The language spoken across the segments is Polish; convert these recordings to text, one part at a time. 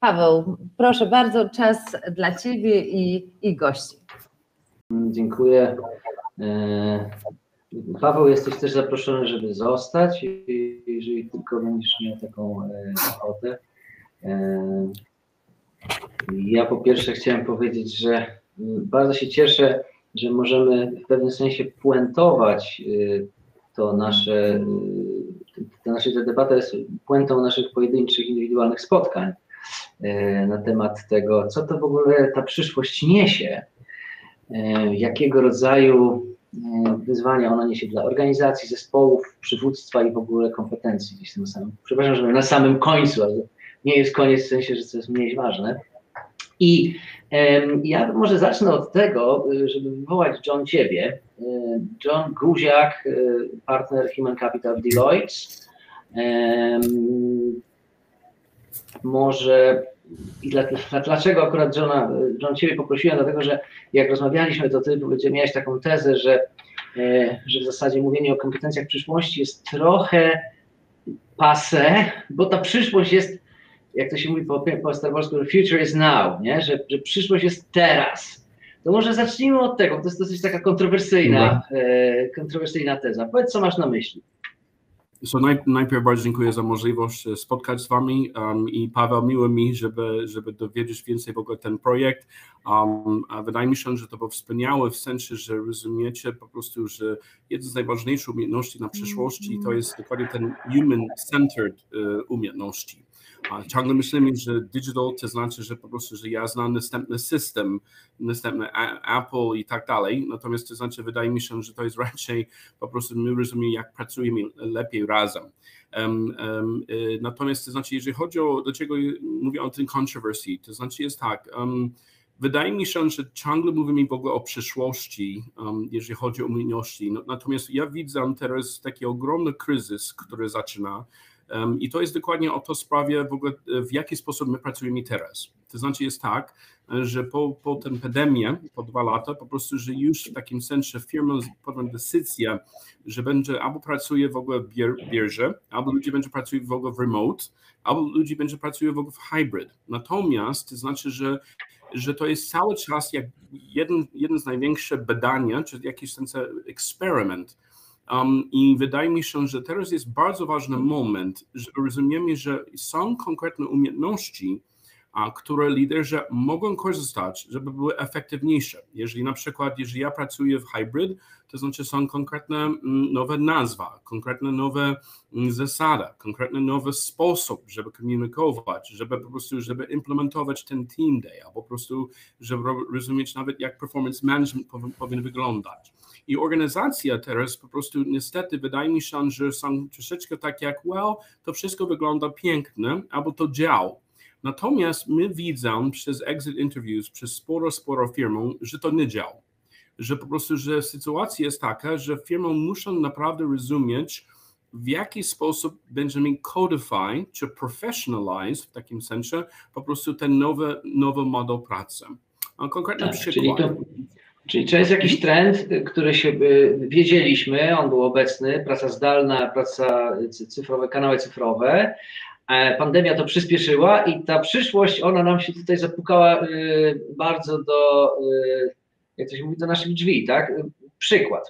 Paweł, proszę bardzo, czas dla Ciebie i gości. Dziękuję. Paweł, jesteś też zaproszony, żeby zostać, jeżeli tylko będziesz miał taką ochotę. Ja po pierwsze chciałem powiedzieć, że bardzo się cieszę, że możemy w pewnym sensie puentować ta debata jest puentą naszych pojedynczych, indywidualnych spotkań na temat tego, co to w ogóle ta przyszłość niesie, jakiego rodzaju wyzwania ona niesie dla organizacji, zespołów, przywództwa i w ogóle kompetencji gdzieś na samym, przepraszam, że na samym końcu, ale nie jest koniec w sensie, że to jest mniej ważne. I ja może zacznę od tego, żeby wywołać John ciebie. John Guziak, partner Human Capital Deloitte. Może i dlaczego akurat John ciebie poprosiłem, dlatego że jak rozmawialiśmy, to ty miałeś taką tezę, że w zasadzie mówienie o kompetencjach przyszłości jest trochę passé, bo ta przyszłość jest, jak to się mówi po starowolsku, future is now, nie? Że przyszłość jest teraz. To może zacznijmy od tego, bo to jest dosyć taka kontrowersyjna teza. Powiedz, co masz na myśli. Najpierw bardzo dziękuję za możliwość spotkać z Wami i Paweł, miło mi, żeby dowiedzieć więcej w ogóle ten projekt. A wydaje mi się, że to było wspaniałe w sensie, że rozumiecie po prostu, że jedna z najważniejszych umiejętności na przyszłości to jest dokładnie ten human-centered umiejętności. Ciągle myślimy, że digital to znaczy, że po prostu, że ja znam następny system, następny Apple i tak dalej, natomiast to znaczy, wydaje mi się, że to jest raczej po prostu my rozumiemy, jak pracujemy lepiej razem. Natomiast to znaczy, jeżeli chodzi o, dlaczego mówię o tym controversy, to znaczy jest tak, wydaje mi się, że ciągle mówimy w ogóle o przyszłości, jeżeli chodzi o umiejętności, natomiast ja widzę teraz taki ogromny kryzys, który zaczyna. I to jest dokładnie o to sprawie w ogóle, w jaki sposób my pracujemy teraz. To znaczy jest tak, że po tę pandemię, po 2 lata, po prostu, że już w takim sensie firma podjęła decyzję, że będzie albo pracuje w ogóle w bierze, albo ludzie będą pracować w ogóle w remote, albo ludzie będą pracować w ogóle w hybrid. Natomiast to znaczy, że to jest cały czas jak jeden z największych badań, czy w jakimś sensie eksperyment. I wydaje mi się, że teraz jest bardzo ważny moment, że rozumiemy, że są konkretne umiejętności, które liderzy mogą korzystać, żeby były efektywniejsze. Jeżeli na przykład, jeżeli ja pracuję w hybrid, to znaczy są konkretne nowe nazwa, konkretne nowe zasady, konkretny nowy sposób, żeby komunikować, żeby po prostu, żeby implementować ten team day, albo po prostu, żeby rozumieć nawet, jak performance management powinien wyglądać. I organizacja teraz po prostu niestety wydaje mi się, że są troszeczkę tak jak, to wszystko wygląda pięknie, albo to działa. Natomiast my widzimy przez exit interviews, przez sporo firm, że to nie działa. Że po prostu, że sytuacja jest taka, że firmy muszą naprawdę rozumieć, w jaki sposób będziemy codify, czy professionalize w takim sensie po prostu ten nowy model pracy. Konkretny przykład. Czyli to jest jakiś trend, który się wiedzieliśmy, on był obecny, praca zdalna, praca cyfrowa, kanały cyfrowe. Pandemia to przyspieszyła i ta przyszłość, ona nam się tutaj zapukała bardzo jak to się mówi, do naszych drzwi, tak? Przykład.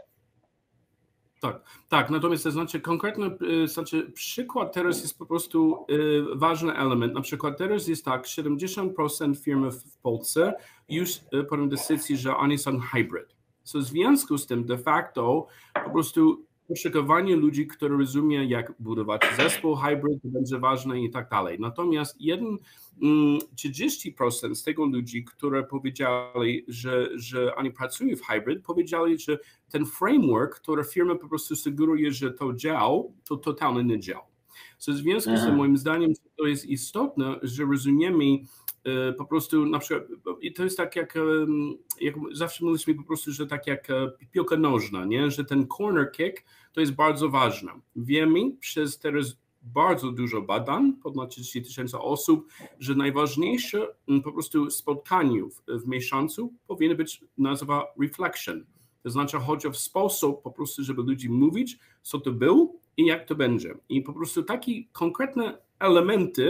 Tak, natomiast to znaczy konkretny przykład teraz jest po prostu ważny element. Na przykład teraz jest tak, 70% firm w Polsce już podjęły decyzję, że oni są hybrid. W związku z tym de facto po prostu poszukiwanie ludzi, którzy rozumieją, jak budować zespół hybrid, będzie ważne i tak dalej. Natomiast 30% z tego ludzi, które powiedzieli, że oni pracują w hybrid, powiedzieli, że ten framework, który firma po prostu sugeruje, że to działa, to totalnie nie działa. W związku z tym moim zdaniem to jest istotne, że rozumiemy po prostu na przykład, i to jest tak jak zawsze mówiliśmy po prostu, że tak jak piłka nożna, nie? Że ten corner kick to jest bardzo ważne. Wiemy przez teraz bardzo dużo badań, ponad 30 000 osób, że najważniejsze po prostu spotkanie w miesiącu powinno być nazwa reflection. To znaczy chodzi o sposób po prostu, żeby ludzie mówić, co to był i jak to będzie. I po prostu takie konkretne elementy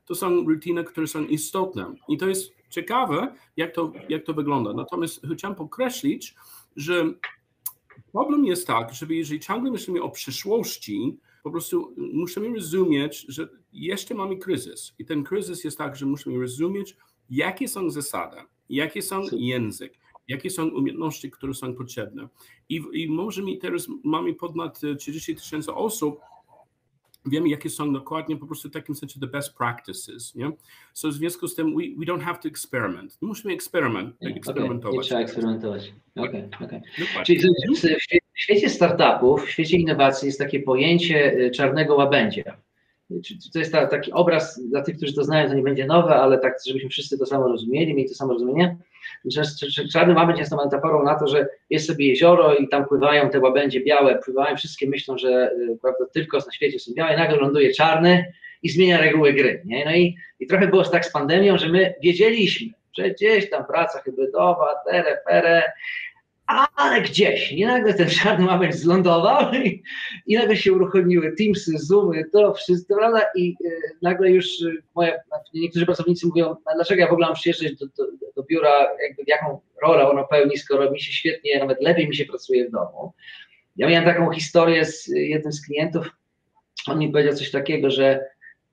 to są rutyny, które są istotne. I to jest ciekawe, jak to wygląda. Natomiast chciałem podkreślić, że problem jest tak, że jeżeli ciągle myślimy o przyszłości, po prostu musimy rozumieć, że jeszcze mamy kryzys. I ten kryzys jest tak, że musimy rozumieć, jakie są zasady, jakie są język, jakie są umiejętności, które są potrzebne. I może teraz mamy ponad 30 000 osób, wiemy, jakie są dokładnie po prostu w takim sensie the best practices, nie? So w związku z tym we don't have to experiment. Nie musimy eksperymentować. Nie trzeba eksperymentować. Okay. Czyli w świecie startupów, w świecie innowacji jest takie pojęcie czarnego łabędzia. To jest taki obraz, dla tych, którzy to znają, to nie będzie nowe, ale tak, żebyśmy wszyscy to samo rozumieli, mieli to samo rozumienie. Czarny łabędź jest tą metaforą na to, że jest sobie jezioro i tam pływają te łabędzie białe, pływają, wszystkie myślą, że prawda, tylko na świecie są białe, i nagle ląduje czarny i zmienia reguły gry. Nie? No i trochę było tak z pandemią, że my wiedzieliśmy, że gdzieś tam praca hybrydowa, tere, ale gdzieś, nie nagle ten czarny łabędź zlądował i nagle się uruchomiły Teamsy, Zoomy, to wszystko, prawda? I nagle już niektórzy pracownicy mówią, dlaczego ja w ogóle mam przyjeżdżać do biura, jakby jaką rolę ono pełni, skoro mi się świetnie, nawet lepiej mi się pracuje w domu. Ja miałem taką historię z jednym z klientów, on mi powiedział coś takiego, że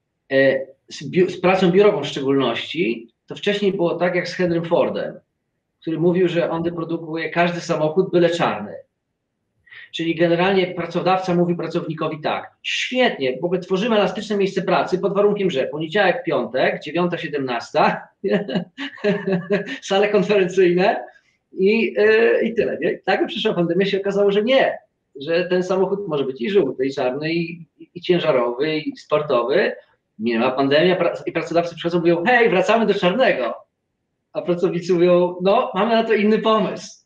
z pracą biurową w szczególności, to wcześniej było tak jak z Henrym Fordem, który mówił, że on wyprodukuje każdy samochód, byle czarny. Czyli generalnie pracodawca mówi pracownikowi tak, świetnie, bo my tworzymy elastyczne miejsce pracy pod warunkiem, że poniedziałek, piątek, 9-17, sale konferencyjne i tyle. Nie? Tak by przyszła pandemia, się okazało, że nie, że ten samochód może być i żółty, i czarny, i ciężarowy, i sportowy. Minęła pandemia i pracodawcy przychodzą i mówią, hej, wracamy do czarnego. A pracownicy mówią, no, mamy na to inny pomysł.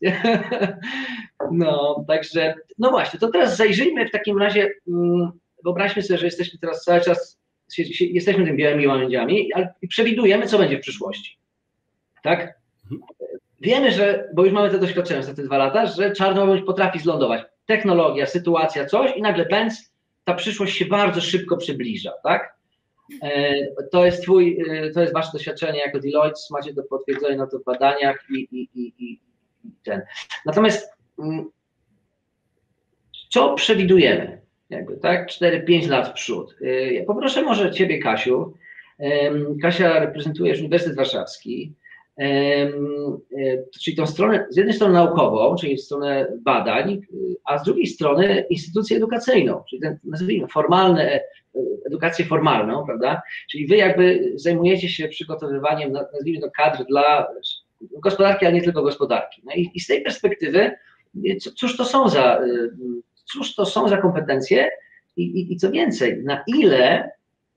No, także, no właśnie, to teraz zajrzyjmy w takim razie, wyobraźmy sobie, że jesteśmy teraz cały czas, jesteśmy tymi białymi łabędziami i przewidujemy, co będzie w przyszłości. Tak? Wiemy, że, bo już mamy te doświadczenia za te 2 lata, że czarny łabędź potrafi zlądować. Technologia, sytuacja, coś i nagle pędz, ta przyszłość się bardzo szybko przybliża, tak? To jest wasze doświadczenie jako Deloitte, macie to potwierdzone na to w badaniach i ten. Natomiast co przewidujemy? Jakby, tak? 4-5 lat w przód. Ja poproszę może ciebie, Kasiu. Kasia, reprezentujesz Uniwersytet Warszawski, czyli tą stronę, z jednej strony naukową, czyli stronę badań, a z drugiej strony instytucję edukacyjną, czyli ten, nazwijmy, edukację formalną, prawda? Czyli wy jakby zajmujecie się przygotowywaniem, nazwijmy to, kadr dla gospodarki, ale nie tylko gospodarki. No i z tej perspektywy, cóż to są za kompetencje i co więcej, na ile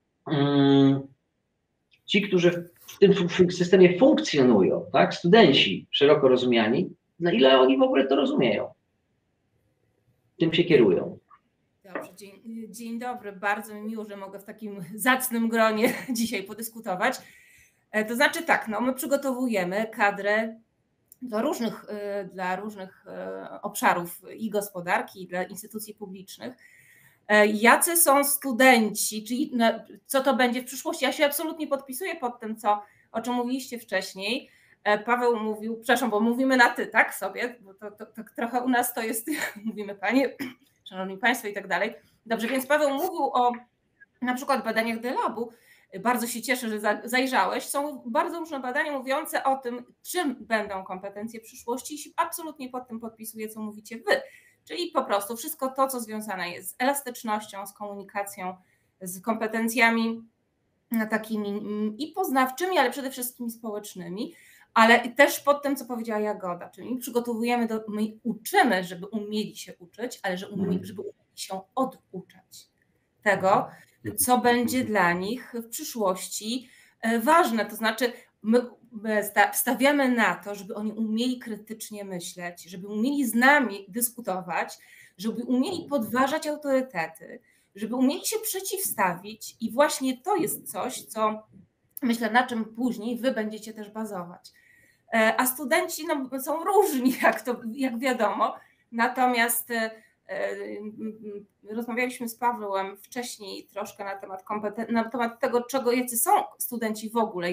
ci, którzy w tym systemie funkcjonują, tak, studenci szeroko rozumiani, na ile oni w ogóle to rozumieją, tym się kierują. Dobrze, dzień dobry, bardzo mi miło, że mogę w takim zacnym gronie dzisiaj podyskutować. To znaczy tak, no my przygotowujemy kadrę dla różnych obszarów i gospodarki, i dla instytucji publicznych. Jacy są studenci, czyli co to będzie w przyszłości? Ja się absolutnie podpisuję pod tym, o czym mówiliście wcześniej. Paweł mówił, przepraszam, bo mówimy na ty, tak sobie, bo to trochę u nas to jest, mówimy panie, szanowni państwo i tak dalej. Dobrze, więc Paweł mówił o na przykład badaniach DeLabu. Bardzo się cieszę, że zajrzałeś. Są bardzo różne badania mówiące o tym, czym będą kompetencje przyszłości i się absolutnie pod tym podpisuję, co mówicie wy. Czyli po prostu wszystko to, co związane jest z elastycznością, z komunikacją, z kompetencjami takimi i poznawczymi, ale przede wszystkim społecznymi, ale też pod tym, co powiedziała Jagoda, czyli my uczymy, żeby umieli się uczyć, ale żeby umieli się oduczać tego, co będzie dla nich w przyszłości ważne. To znaczy my stawiamy na to, żeby oni umieli krytycznie myśleć, żeby umieli z nami dyskutować, żeby umieli podważać autorytety, żeby umieli się przeciwstawić i właśnie to jest coś, co myślę, na czym później wy będziecie też bazować. A studenci są różni, jak wiadomo, natomiast Rozmawialiśmy z Pawłem wcześniej troszkę na temat tego, jacy są studenci w ogóle,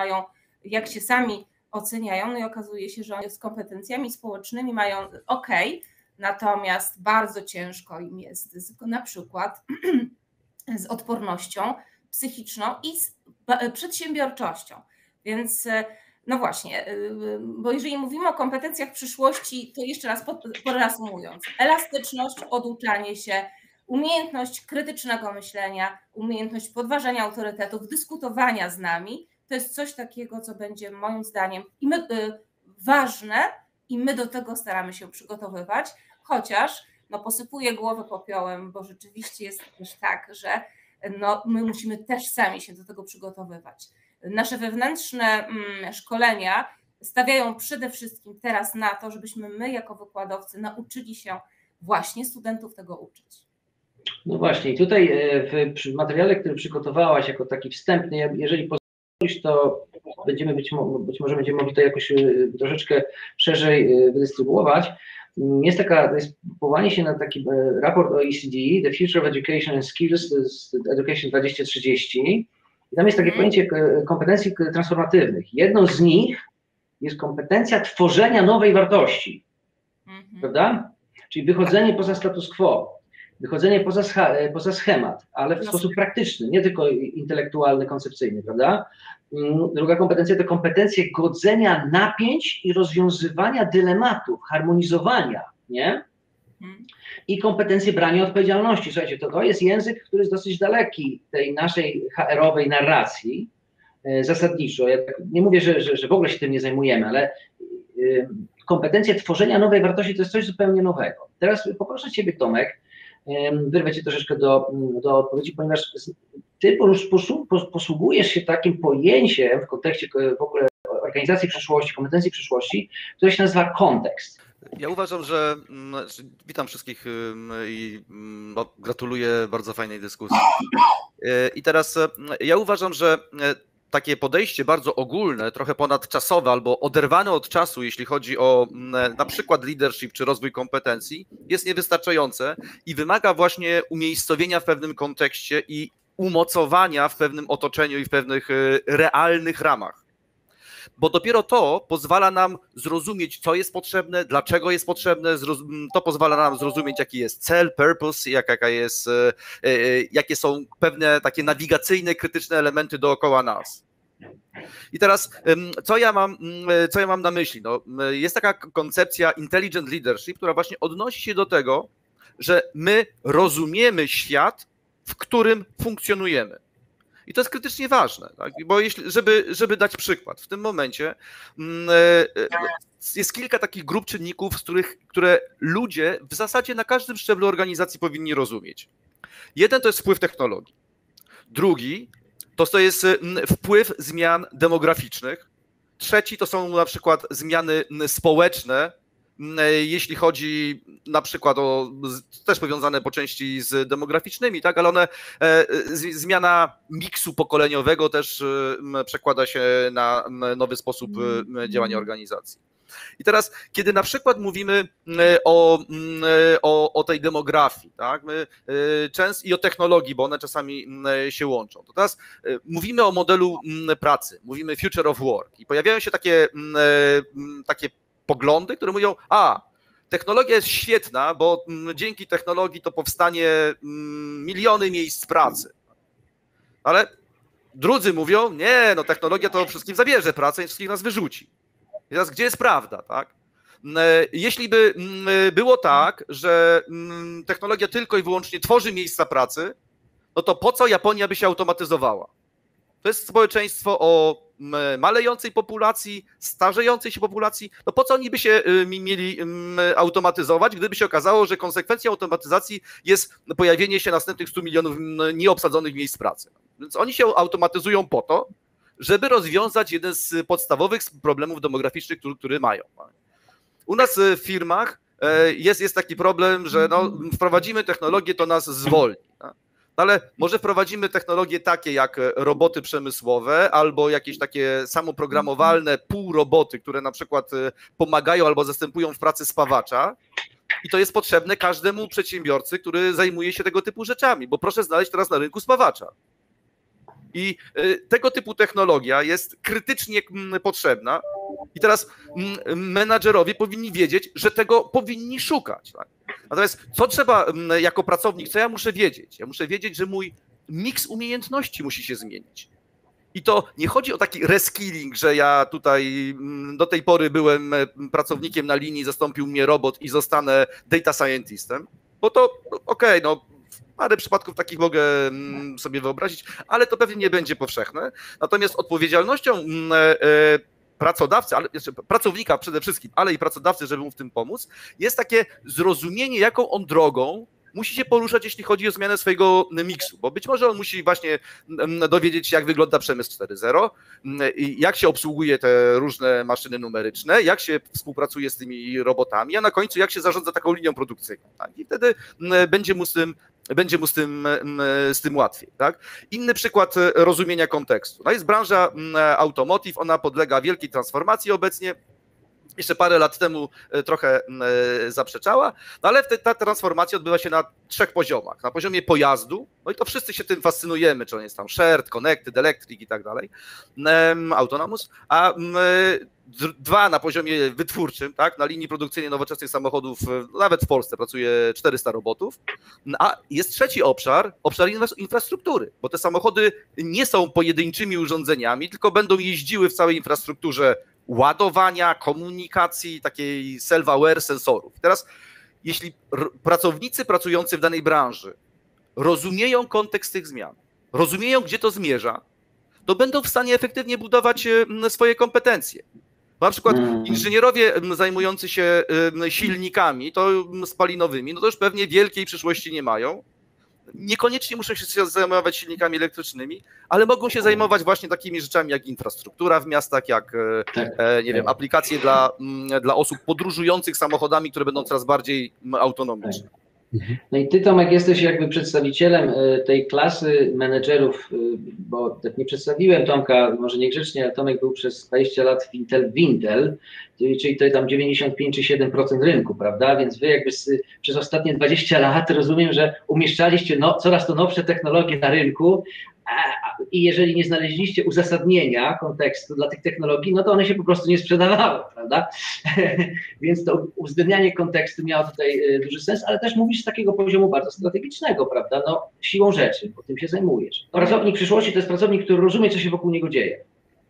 jak się sami oceniają, no i okazuje się, że oni z kompetencjami społecznymi mają ok, natomiast bardzo ciężko im jest na przykład z odpornością psychiczną i z przedsiębiorczością. Więc no właśnie, bo jeżeli mówimy o kompetencjach przyszłości, to jeszcze raz poreasumując, elastyczność, oduczanie się, umiejętność krytycznego myślenia, umiejętność podważania autorytetów, dyskutowania z nami, to jest coś takiego, co będzie moim zdaniem ważne i my do tego staramy się przygotowywać, chociaż no, posypuję głowę popiołem, bo rzeczywiście jest też tak, że no, my musimy też sami się do tego przygotowywać. Nasze wewnętrzne szkolenia stawiają przede wszystkim teraz na to, żebyśmy my jako wykładowcy nauczyli się właśnie studentów tego uczyć. No właśnie, i tutaj w materiale, który przygotowałaś jako taki wstępny, jeżeli pozwolisz, to być może będziemy mogli to jakoś troszeczkę szerzej wydystrybuować. Jest powołanie się na taki raport OECD, The Future of Education and Skills, Education 2030. I tam jest takie pojęcie kompetencji transformatywnych. Jedną z nich jest kompetencja tworzenia nowej wartości, prawda? Czyli wychodzenie poza status quo, wychodzenie poza schemat, ale w sposób praktyczny, nie tylko intelektualny, koncepcyjny, prawda? Druga kompetencja to kompetencje godzenia napięć i rozwiązywania dylematów, harmonizowania, nie? I kompetencje brania odpowiedzialności. Słuchajcie, to jest język, który jest dosyć daleki tej naszej HR-owej narracji zasadniczo. Ja nie mówię, że w ogóle się tym nie zajmujemy, ale kompetencje tworzenia nowej wartości to jest coś zupełnie nowego. Teraz poproszę Ciebie, Tomek, wyrwę Cię troszeczkę do odpowiedzi, ponieważ Ty posługujesz się takim pojęciem w kontekście w ogóle organizacji przyszłości, kompetencji przyszłości, które się nazywa kontekst. Ja uważam, że witam wszystkich i gratuluję bardzo fajnej dyskusji. I teraz ja uważam, że takie podejście bardzo ogólne, trochę ponadczasowe albo oderwane od czasu, jeśli chodzi o na przykład leadership czy rozwój kompetencji, jest niewystarczające i wymaga właśnie umiejscowienia w pewnym kontekście i umocowania w pewnym otoczeniu i w pewnych realnych ramach. Bo dopiero to pozwala nam zrozumieć, co jest potrzebne, dlaczego jest potrzebne, to pozwala nam zrozumieć, jaki jest cel, purpose, jakie są pewne takie nawigacyjne, krytyczne elementy dookoła nas. I teraz, co ja mam na myśli? No, jest taka koncepcja intelligent leadership, która właśnie odnosi się do tego, że my rozumiemy świat, w którym funkcjonujemy. I to jest krytycznie ważne, tak? Bo żeby dać przykład, w tym momencie jest kilka takich grup czynników, które ludzie w zasadzie na każdym szczeblu organizacji powinni rozumieć. Jeden to jest wpływ technologii. Drugi to jest wpływ zmian demograficznych. Trzeci to są na przykład zmiany społeczne, jeśli chodzi na przykład o, też powiązane po części z demograficznymi, tak, ale one, zmiana miksu pokoleniowego też przekłada się na nowy sposób działania organizacji. I teraz, kiedy na przykład mówimy o tej demografii, tak, i o technologii, bo one czasami się łączą, to teraz mówimy o modelu pracy, mówimy future of work i pojawiają się takie poglądy, które mówią, technologia jest świetna, bo dzięki technologii to powstanie miliony miejsc pracy. Ale drudzy mówią, nie, no technologia to wszystkim zabierze pracę i wszystkich nas wyrzuci. I teraz gdzie jest prawda, tak? Jeśli by było tak, że technologia tylko i wyłącznie tworzy miejsca pracy, no to po co Japonia by się automatyzowała? To jest społeczeństwo o malejącej populacji, starzejącej się populacji, no po co oni by się mieli automatyzować, gdyby się okazało, że konsekwencją automatyzacji jest pojawienie się następnych 100 milionów nieobsadzonych miejsc pracy. Więc oni się automatyzują po to, żeby rozwiązać jeden z podstawowych problemów demograficznych, który mają. U nas w firmach jest taki problem, że no, wprowadzimy technologię, to nas zwolni. Ale może wprowadzimy technologie takie jak roboty przemysłowe albo jakieś takie samoprogramowalne półroboty, które na przykład pomagają albo zastępują w pracy spawacza i to jest potrzebne każdemu przedsiębiorcy, który zajmuje się tego typu rzeczami, bo proszę znaleźć teraz na rynku spawacza. I tego typu technologia jest krytycznie potrzebna i teraz menadżerowie powinni wiedzieć, że tego powinni szukać. Tak? Natomiast co trzeba jako pracownik, co ja muszę wiedzieć? Ja muszę wiedzieć, że mój miks umiejętności musi się zmienić. I to nie chodzi o taki reskilling, że ja tutaj do tej pory byłem pracownikiem na linii, zastąpił mnie robot i zostanę data scientistem, bo to okej, no parę przypadków takich mogę sobie wyobrazić, ale to pewnie nie będzie powszechne. Natomiast odpowiedzialnością pracodawcy, ale jeszcze pracownika przede wszystkim, ale i pracodawcy, żeby mu w tym pomóc, jest takie zrozumienie, jaką on drogą musi się poruszać, jeśli chodzi o zmianę swojego miksu, bo być może on musi właśnie dowiedzieć się, jak wygląda przemysł 4.0, jak się obsługuje te różne maszyny numeryczne, jak się współpracuje z tymi robotami, a na końcu jak się zarządza taką linią produkcyjną. Tak? I wtedy będzie mu z tym łatwiej. Tak? Inny przykład rozumienia kontekstu. No jest branża automotive, ona podlega wielkiej transformacji obecnie. Jeszcze parę lat temu trochę zaprzeczała, no ale ta transformacja odbywa się na 3 poziomach. Na poziomie pojazdu, no i to wszyscy się tym fascynujemy, czy on jest tam shared, connected, electric i tak dalej, autonomous, a 2 na poziomie wytwórczym, tak, na linii produkcyjnej nowoczesnych samochodów, nawet w Polsce pracuje 400 robotów, a jest 3 obszar infrastruktury, bo te samochody nie są pojedynczymi urządzeniami, tylko będą jeździły w całej infrastrukturze ładowania, komunikacji, takiej self-aware sensorów. Teraz, jeśli pracownicy pracujący w danej branży rozumieją kontekst tych zmian, rozumieją, gdzie to zmierza, to będą w stanie efektywnie budować swoje kompetencje. Bo na przykład inżynierowie zajmujący się silnikami spalinowymi, no to już pewnie wielkiej przyszłości nie mają. Niekoniecznie muszą się zajmować silnikami elektrycznymi, ale mogą się zajmować właśnie takimi rzeczami jak infrastruktura w miastach, jak nie wiem, aplikacje dla osób podróżujących samochodami, które będą coraz bardziej autonomiczne. No i ty, Tomek, jesteś jakby przedstawicielem tej klasy menedżerów, bo tak nie przedstawiłem Tomka, może niegrzecznie, ale Tomek był przez 20 lat w Intel, czyli to tam 95 czy 7% rynku, prawda? Więc wy jakby przez ostatnie 20 lat rozumiem, że umieszczaliście coraz to nowsze technologie na rynku i jeżeli nie znaleźliście uzasadnienia, kontekstu dla tych technologii, no to one się po prostu nie sprzedawały, prawda? Więc to uwzględnianie kontekstu miało tutaj duży sens, ale też mówisz z takiego poziomu bardzo strategicznego, prawda? No siłą rzeczy, bo tym się zajmujesz. Pracownik przyszłości to jest pracownik, który rozumie, co się wokół niego dzieje.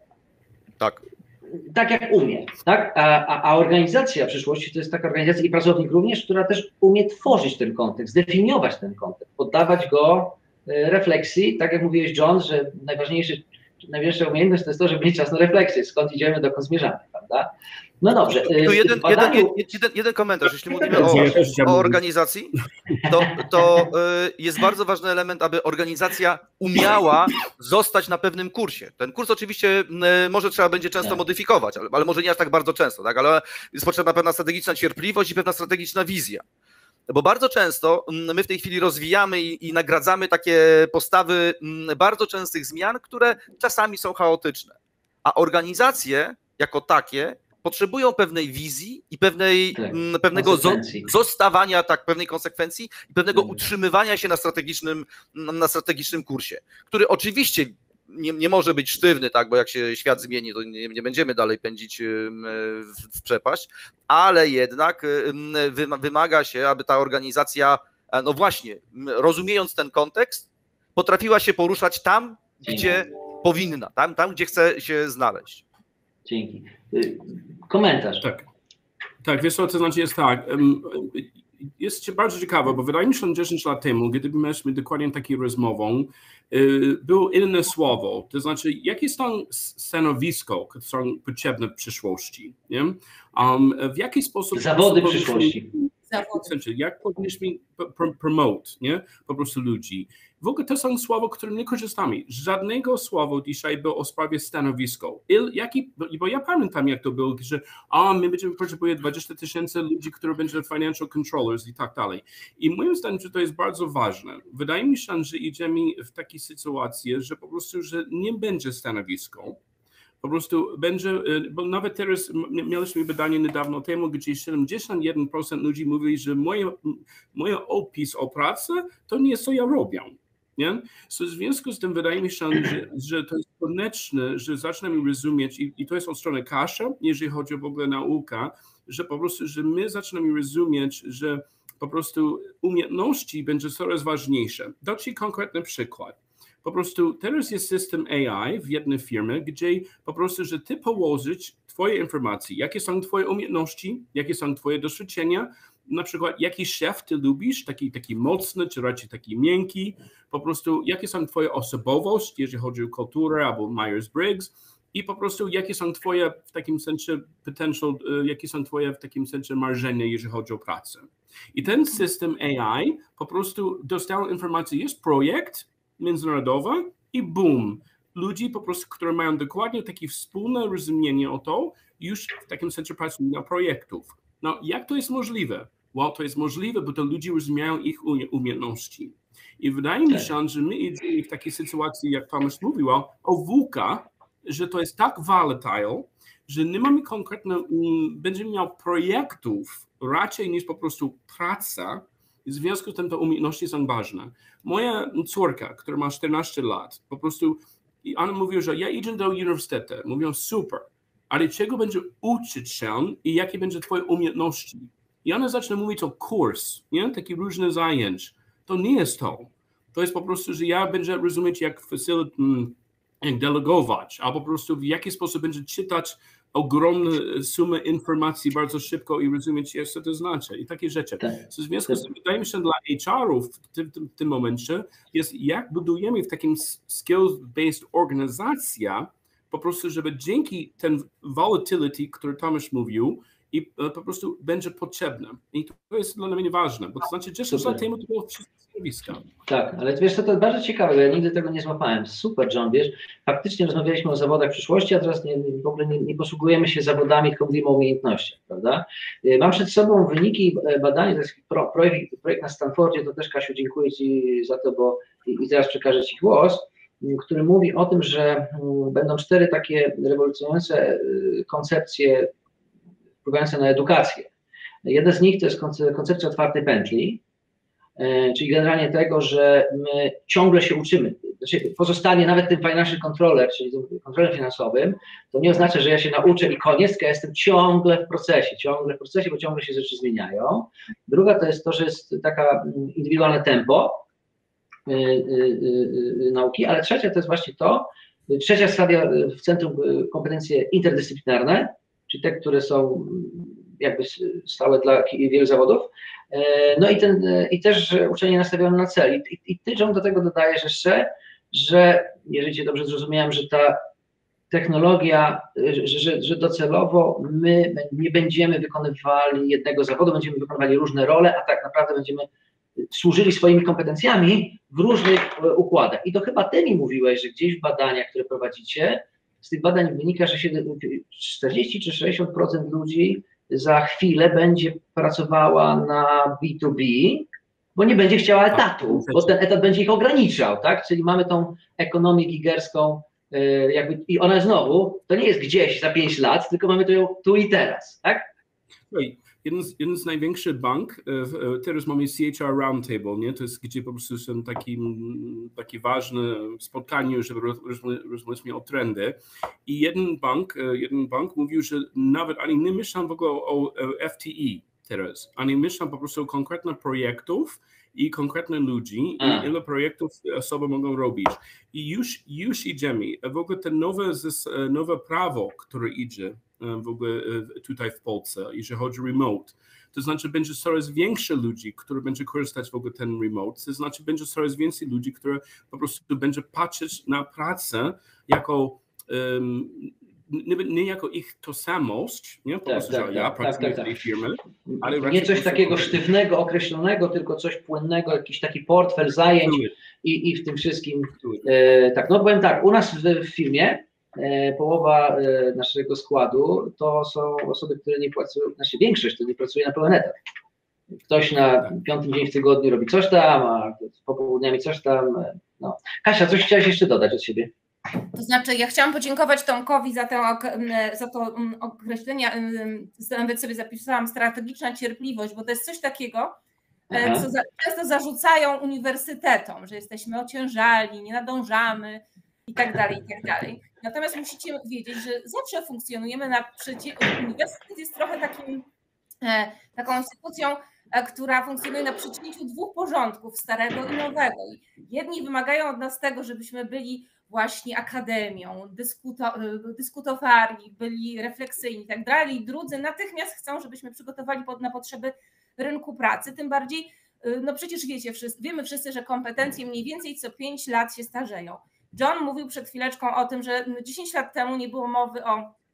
Tak. Tak jak umie, tak? A organizacja przyszłości to jest taka organizacja i pracownik również, która też umie tworzyć ten kontekst, definiować ten kontekst, poddawać go refleksji, tak jak mówiłeś, John, że najważniejsza umiejętność to jest to, żeby mieć czas na refleksję, skąd idziemy, dokąd zmierzamy, prawda? No dobrze. Tu jeden komentarz, jeśli mówimy o organizacji, to jest bardzo ważny element, aby organizacja umiała zostać na pewnym kursie. Ten kurs oczywiście może trzeba będzie często modyfikować, ale może nie aż tak bardzo często, tak? Ale jest potrzebna pewna strategiczna cierpliwość i pewna strategiczna wizja. Bo bardzo często my w tej chwili rozwijamy i nagradzamy takie postawy bardzo częstych zmian, które czasami są chaotyczne. A organizacje jako takie potrzebują pewnej wizji i pewnego zostawania, pewnej konsekwencji i pewnego utrzymywania się na strategicznym kursie, który oczywiście nie może być sztywny, tak, bo jak się świat zmieni, to nie będziemy dalej pędzić w przepaść, ale jednak wymaga się, aby ta organizacja, no właśnie, rozumiejąc ten kontekst, potrafiła się poruszać tam, gdzie powinna, tam, gdzie chce się znaleźć. Dzięki. Komentarz. Tak, wiesz co, to znaczy jest tak, jest bardzo ciekawe, bo wydaje mi się, że 10 lat temu, gdyby mieliśmy dokładnie taką rozmowę, było inne słowo, to znaczy jakie są stanowisko, które są potrzebne w przyszłości, nie? W jaki sposób... Zawody przyszłości. Jak powinniśmy promote, nie? Po prostu ludzi. W ogóle to są słowa, które nie korzystamy. Żadnego słowa dzisiaj było o sprawie stanowisko. Bo ja pamiętam, jak to było, że my będziemy potrzebować 20 000 ludzi, którzy będą financial controllers i tak dalej. I moim zdaniem, że to jest bardzo ważne. Wydaje mi się, że idziemy w takiej sytuacji, że po prostu, że nie będzie stanowisko, po prostu będzie, bo nawet teraz mieliśmy badanie niedawno temu, gdzie 71% ludzi mówi, że moje opis o pracy to nie jest, co ja robię. Nie? So w związku z tym wydaje mi się, że to jest konieczne, że zaczynamy rozumieć, i to jest od strony Kasia, jeżeli chodzi o w ogóle naukę, że po prostu, że my zaczynamy rozumieć, że po prostu umiejętności będzie coraz ważniejsze. Dam Ci konkretny przykład. Po prostu teraz jest system AI w jednej firmie, gdzie po prostu, że ty położyć twoje informacje, jakie są twoje umiejętności, jakie są twoje doświadczenia, na przykład jaki szef ty lubisz, taki mocny, czy raczej taki miękki, po prostu jakie są twoje osobowości, jeżeli chodzi o kulturę albo Myers-Briggs, i po prostu jakie są twoje w takim sensie potential, jakie są twoje w takim sensie marzenia, jeżeli chodzi o pracę. I ten system AI po prostu dostał informację, jest projekt międzynarodowy i boom, ludzi po prostu, którzy mają dokładnie takie wspólne rozumienie o to, już w takim sensie pracują na projektów. No jak to jest możliwe? Well, to jest możliwe, bo to ludzie rozumieją ich umiejętności. I wydaje mi się, że my idziemy w takiej sytuacji, jak Tomasz mówił, o VUCA, że to jest tak volatile, że nie mamy konkretnie, będziemy miał projektów raczej niż po prostu praca. W związku z tym te umiejętności są ważne. Moja córka, która ma 14 lat, po prostu, i ona mówi, że ja idę do uniwersytetu. Mówią, super, ale czego będzie uczyć się i jakie będzie twoje umiejętności? I ona zaczyna mówić o kurs, nie? Takie różne zajęć. To nie jest to. To jest po prostu, że ja będę rozumieć, jak delegować, albo po prostu w jaki sposób będzie czytać ogromne sumy informacji bardzo szybko i rozumieć, co to znaczy i takie rzeczy. W związku z tym wydaje mi się, dla HR-ów w tym momencie jest, jak budujemy w takim skills-based organizacja, po prostu, żeby dzięki ten volatility, który Tomasz mówił, i po prostu będzie potrzebne. I to jest dla mnie ważne, bo to znaczy 10 lat temu to było wszystko zjawiska. Tak, ale wiesz co, to bardzo ciekawe, bo ja nigdy tego nie złapałem. Super, John, wiesz, faktycznie rozmawialiśmy o zawodach przyszłości, a teraz w ogóle nie posługujemy się zawodami, tylko mówimy o umiejętnościach, prawda? Mam przed sobą wyniki badania, to jest projekt na Stanfordzie, to też, Kasiu, dziękuję Ci za to, bo i teraz przekażę Ci głos, który mówi o tym, że będą 4 takie rewolucjonujące koncepcje wpływające na edukację. Jedna z nich to jest koncepcja otwartej pętli, czyli generalnie tego, że my ciągle się uczymy. Znaczy pozostanie nawet tym financial controller, czyli tym kontrolerem finansowym, to nie oznacza, że ja się nauczę i koniec, tylko ja jestem ciągle w procesie, bo ciągle się rzeczy zmieniają. Druga to jest to, że jest taka indywidualne tempo nauki, ale trzecia to jest właśnie to, trzecia stadia w centrum kompetencje interdyscyplinarne, czyli te, które są jakby stałe dla wielu zawodów. No i też uczenie nastawione na cel. I Ty, John, do tego dodajesz jeszcze, że jeżeli Cię dobrze zrozumiałem, że ta technologia, że docelowo my nie będziemy wykonywali jednego zawodu, będziemy wykonywali różne role, a tak naprawdę będziemy służyli swoimi kompetencjami w różnych układach. I to chyba Ty mi mówiłeś, że gdzieś w badaniach, które prowadzicie, z tych badań wynika, że 40 czy 60% ludzi za chwilę będzie pracowała na B2B, bo nie będzie chciała etatu, bo ten etat będzie ich ograniczał, tak? Czyli mamy tą ekonomię gigerską, jakby, i ona znowu, to nie jest gdzieś za 5 lat, tylko mamy to ją tu i teraz, tak? Jeden z największych bank, teraz mamy CHR Roundtable, nie? To jest, gdzie po prostu są takie ważne spotkanie, żeby rozmawiać o trendy. I jeden bank mówił, że nawet oni nie myślą w ogóle o FTE teraz. Oni myślą po prostu o konkretnych projektów i konkretnych ludzi i ile projektów osoby mogą robić. I już idziemy. W ogóle to nowe prawo, które idzie w ogóle tutaj w Polsce, jeżeli chodzi o remote. To znaczy będzie coraz więcej ludzi, którzy będzie korzystać w ogóle ten remote. To znaczy będzie coraz więcej ludzi, które po prostu będzie patrzeć na pracę jako nie jako ich tożsamość, nie? Po prostu, że ja pracuję w tej firmie, ale nie coś takiego sztywnego, określonego, tylko coś płynnego, jakiś taki portfel zajęć i w tym wszystkim. Tak, no powiem tak, u nas w firmie połowa naszego składu to są osoby, które nie pracują, znaczy większość to nie pracuje na pełen etat. Ktoś na 5. dzień w tygodniu robi coś tam, a popołudniami coś tam. No. Kasia, coś chciałaś jeszcze dodać od siebie? To znaczy, ja chciałam podziękować Tomkowi za to określenie, nawet sobie zapisałam, strategiczna cierpliwość, bo to jest coś takiego, co często zarzucają uniwersytetom, że jesteśmy ociężali, nie nadążamy i tak dalej. Natomiast musicie wiedzieć, że zawsze funkcjonujemy uniwersytet jest trochę taką instytucją, która funkcjonuje na przecięciu dwóch porządków, starego i nowego. Jedni wymagają od nas tego, żebyśmy byli właśnie akademią, dyskutowali, byli refleksyjni i tak dalej. Drudzy natychmiast chcą, żebyśmy przygotowali na potrzeby rynku pracy, tym bardziej, no przecież wiemy wszyscy, że kompetencje mniej więcej co 5 lat się starzeją. John mówił przed chwileczką o tym, że 10 lat temu nie było mowy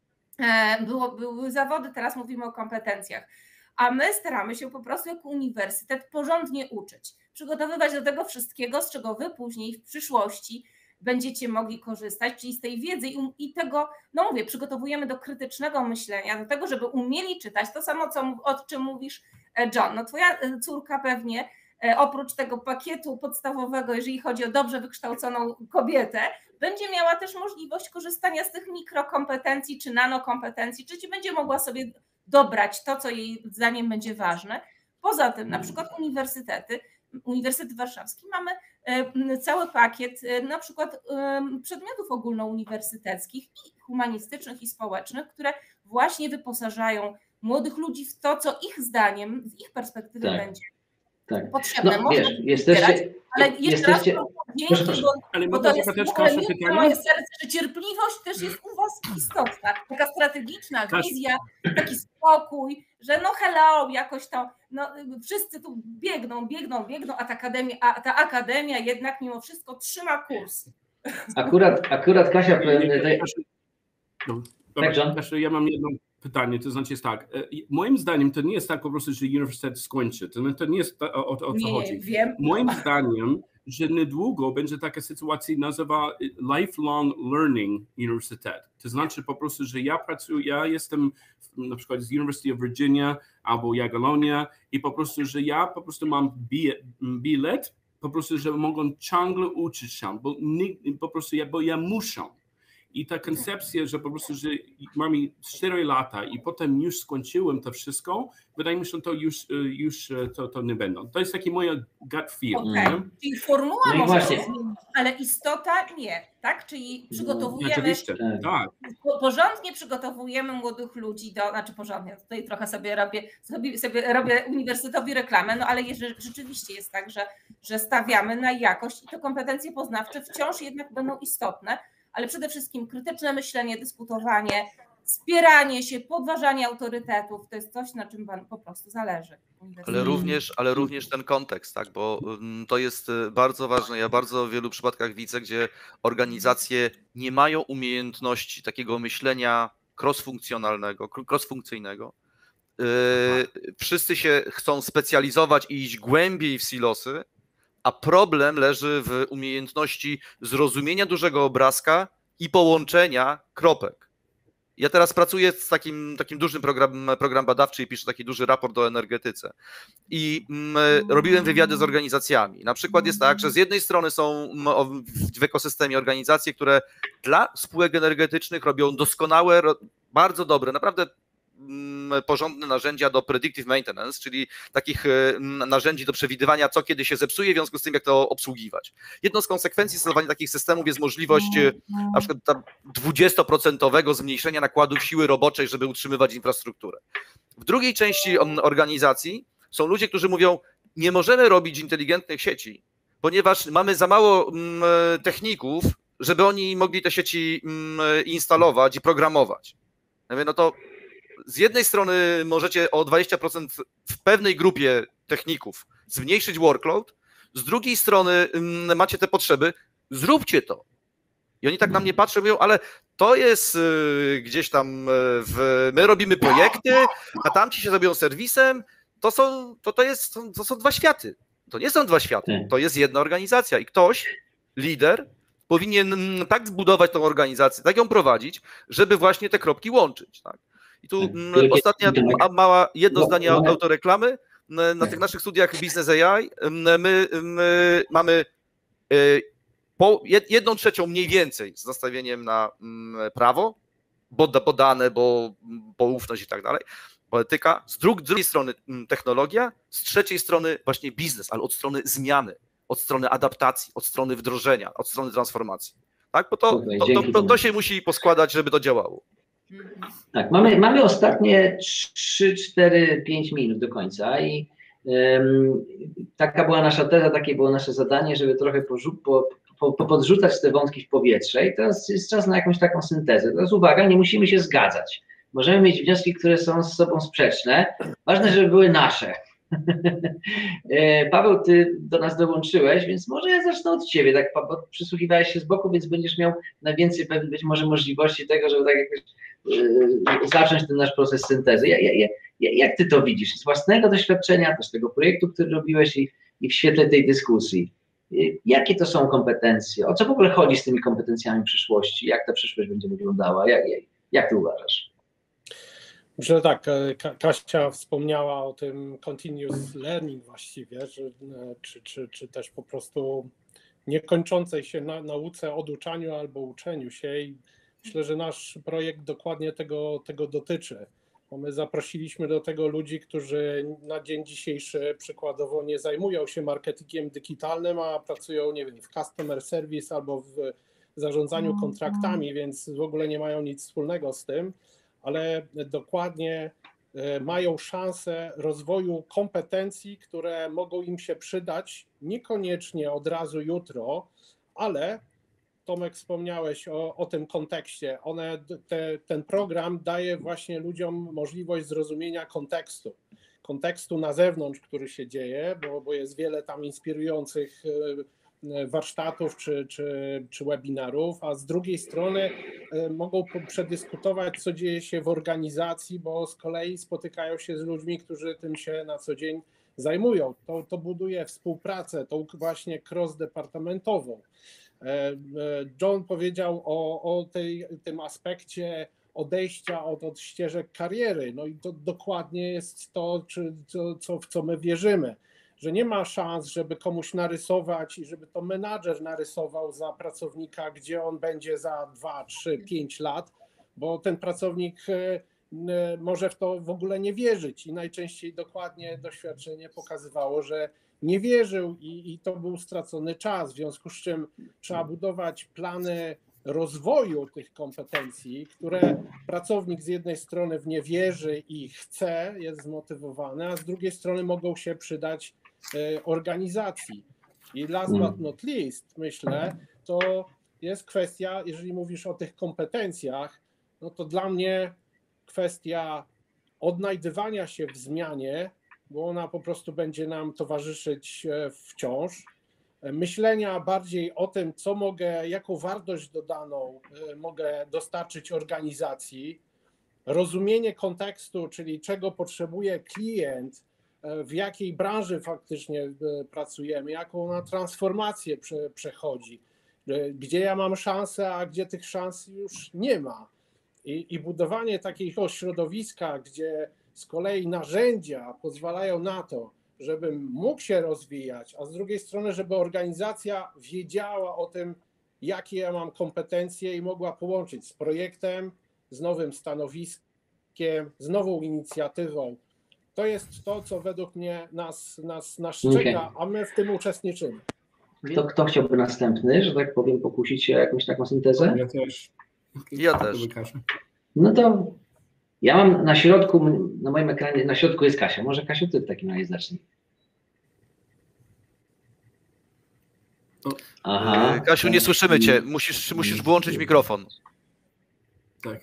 były zawody, teraz mówimy o kompetencjach. A my staramy się po prostu jako uniwersytet porządnie uczyć, przygotowywać do tego wszystkiego, z czego wy później w przyszłości będziecie mogli korzystać, czyli z tej wiedzy i tego, no mówię, przygotowujemy do krytycznego myślenia, do tego, żeby umieli czytać, to samo, o czym mówisz, John. No twoja córka pewnie oprócz tego pakietu podstawowego, jeżeli chodzi o dobrze wykształconą kobietę, będzie miała też możliwość korzystania z tych mikrokompetencji czy nanokompetencji, czyli będzie mogła sobie dobrać to, co jej zdaniem będzie ważne. Poza tym na przykład Uniwersytet Warszawski mamy cały pakiet na przykład przedmiotów ogólnouniwersyteckich i humanistycznych i społecznych, które właśnie wyposażają młodych ludzi w to, co ich zdaniem, z ich perspektywy będzie potrzebne. No, wiesz, jesteście, ale jeszcze raz dzięki, bo to jest moje serce, że cierpliwość też jest u was istotna. Taka strategiczna wizja, taki spokój, że no hello, jakoś to, no wszyscy tu biegną, a ta akademia jednak mimo wszystko trzyma kurs. Akurat Kasia... Ja mam jedno pytanie, to znaczy jest tak, moim zdaniem to nie jest tak po prostu, że uniwersytet skończy, to nie jest o co chodzi. Wiem. Moim zdaniem, że niedługo będzie taka sytuacja, nazywa lifelong learning uniwersytet. To znaczy po prostu, że ja jestem na przykład z University of Virginia albo Jagiellonia i po prostu, że ja po prostu mam bilet, po prostu, że mogą ciągle uczyć się, bo ja muszę. I ta koncepcja, że po prostu, że mamy 4 lata i potem już skończyłem to wszystko, wydaje mi się, że to już to nie będą. To jest taki mój gut feel. Okay. Czyli formuła może się zmienić, ale istota nie, tak? Czyli przygotowujemy, tak. Porządnie przygotowujemy młodych ludzi porządnie, tutaj trochę sobie robię uniwersytetowi reklamę, no ale rzeczywiście jest tak, że stawiamy na jakość i te kompetencje poznawcze wciąż jednak będą istotne, ale przede wszystkim krytyczne myślenie, dyskutowanie, wspieranie się, podważanie autorytetów, to jest coś, na czym wam po prostu zależy. Ale również ten kontekst, tak, bo to jest bardzo ważne. Ja bardzo w wielu przypadkach widzę, gdzie organizacje nie mają umiejętności takiego myślenia cross-funkcyjnego. Wszyscy się chcą specjalizować i iść głębiej w silosy, a problem leży w umiejętności zrozumienia dużego obrazka i połączenia kropek. Ja teraz pracuję z takim dużym program badawczy i piszę taki duży raport o energetyce. I robiłem wywiady z organizacjami. Na przykład jest tak, że z jednej strony są w ekosystemie organizacje, które dla spółek energetycznych robią doskonałe, bardzo dobre, naprawdę porządne narzędzia do predictive maintenance, czyli takich narzędzi do przewidywania, co kiedy się zepsuje, w związku z tym, jak to obsługiwać. Jedną z konsekwencji stosowania takich systemów jest możliwość na przykład 20% zmniejszenia nakładów siły roboczej, żeby utrzymywać infrastrukturę. W drugiej części organizacji są ludzie, którzy mówią, nie możemy robić inteligentnych sieci, ponieważ mamy za mało techników, żeby oni mogli te sieci instalować i programować. No to z jednej strony możecie o 20% w pewnej grupie techników zmniejszyć workload, z drugiej strony macie te potrzeby, zróbcie to. I oni tak na mnie patrzą i mówią, ale to jest gdzieś tam, my robimy projekty, a tamci się zrobią serwisem, to są dwa światy. To nie są dwa światy, to jest jedna organizacja i ktoś, lider, powinien tak zbudować tą organizację, tak ją prowadzić, żeby właśnie te kropki łączyć. Tak? I tu ostatnia jedno zdanie autoreklamy. Na tych naszych studiach Business AI my mamy 1/3 mniej więcej z nastawieniem na prawo, bo dane, bo ufność i tak dalej, polityka, z drugiej strony technologia, z trzeciej strony właśnie biznes, ale od strony zmiany, od strony adaptacji, od strony wdrożenia, od strony transformacji. Tak? Bo to się musi poskładać, żeby to działało. Tak, mamy ostatnie 3, 4, 5 minut do końca i taka była nasza teza, takie było nasze zadanie, żeby trochę podrzucać te wątki w powietrze i teraz jest czas na jakąś taką syntezę. Teraz uwaga, nie musimy się zgadzać. Możemy mieć wnioski, które są z sobą sprzeczne. Ważne, żeby były nasze. Paweł, ty do nas dołączyłeś, więc może ja zacznę od ciebie. Tak, przysłuchiwałeś się z boku, więc będziesz miał najwięcej być może możliwości tego, żeby tak jakoś zacząć ten nasz proces syntezy. Jak ty to widzisz? Z własnego doświadczenia, też tego projektu, który robiłeś i w świetle tej dyskusji. Jakie to są kompetencje? O co w ogóle chodzi z tymi kompetencjami przyszłości? Jak ta przyszłość będzie wyglądała? Jak ty uważasz? Myślę, że tak, Kasia wspomniała o tym continuous learning właściwie, czy też po prostu niekończącej się nauce, oduczaniu albo uczeniu się i myślę, że nasz projekt dokładnie tego dotyczy. Bo my zaprosiliśmy do tego ludzi, którzy na dzień dzisiejszy przykładowo nie zajmują się marketingiem digitalnym, a pracują, nie wiem, w customer service albo w zarządzaniu kontraktami, więc w ogóle nie mają nic wspólnego z tym, ale dokładnie mają szansę rozwoju kompetencji, które mogą im się przydać, niekoniecznie od razu jutro, ale Tomek, wspomniałeś o tym kontekście. Ten program daje właśnie ludziom możliwość zrozumienia kontekstu na zewnątrz, który się dzieje, bo jest wiele tam inspirujących warsztatów czy webinarów, a z drugiej strony mogą przedyskutować, co dzieje się w organizacji, bo z kolei spotykają się z ludźmi, którzy tym się na co dzień zajmują. To buduje współpracę, tą właśnie cross-departamentową. John powiedział o tym aspekcie odejścia od ścieżek kariery. No i to dokładnie jest to, w co my wierzymy, że nie ma szans, żeby komuś narysować i żeby to menadżer narysował za pracownika, gdzie on będzie za 2, 3, 5 lat, bo ten pracownik może w to w ogóle nie wierzyć i najczęściej dokładnie doświadczenie pokazywało, że nie wierzył i to był stracony czas, w związku z czym trzeba budować plany rozwoju tych kompetencji, które pracownik z jednej strony w nie wierzy i chce, jest zmotywowany, a z drugiej strony mogą się przydać organizacji. I last but not least, myślę, to jest kwestia, jeżeli mówisz o tych kompetencjach, no to dla mnie kwestia odnajdywania się w zmianie, bo ona po prostu będzie nam towarzyszyć wciąż. Myślenia bardziej o tym, jaką wartość dodaną mogę dostarczyć organizacji, rozumienie kontekstu, czyli czego potrzebuje klient, w jakiej branży faktycznie pracujemy, jaką ona transformację przechodzi, gdzie ja mam szansę, a gdzie tych szans już nie ma. I budowanie takiego środowiska, gdzie z kolei narzędzia pozwalają na to, żebym mógł się rozwijać, a z drugiej strony, żeby organizacja wiedziała o tym, jakie ja mam kompetencje i mogła połączyć z projektem, z nowym stanowiskiem, z nową inicjatywą. To jest to, co według mnie nas czeka, a my w tym uczestniczymy. Kto chciałby następny, że tak powiem, pokusić się o jakąś taką syntezę? Ja też. No to ja mam na środku, na moim ekranie, na środku jest Kasia. Może Kasiu, ty w takim razie zacznij. Aha. Kasiu, nie słyszymy cię. Musisz włączyć mikrofon. Tak.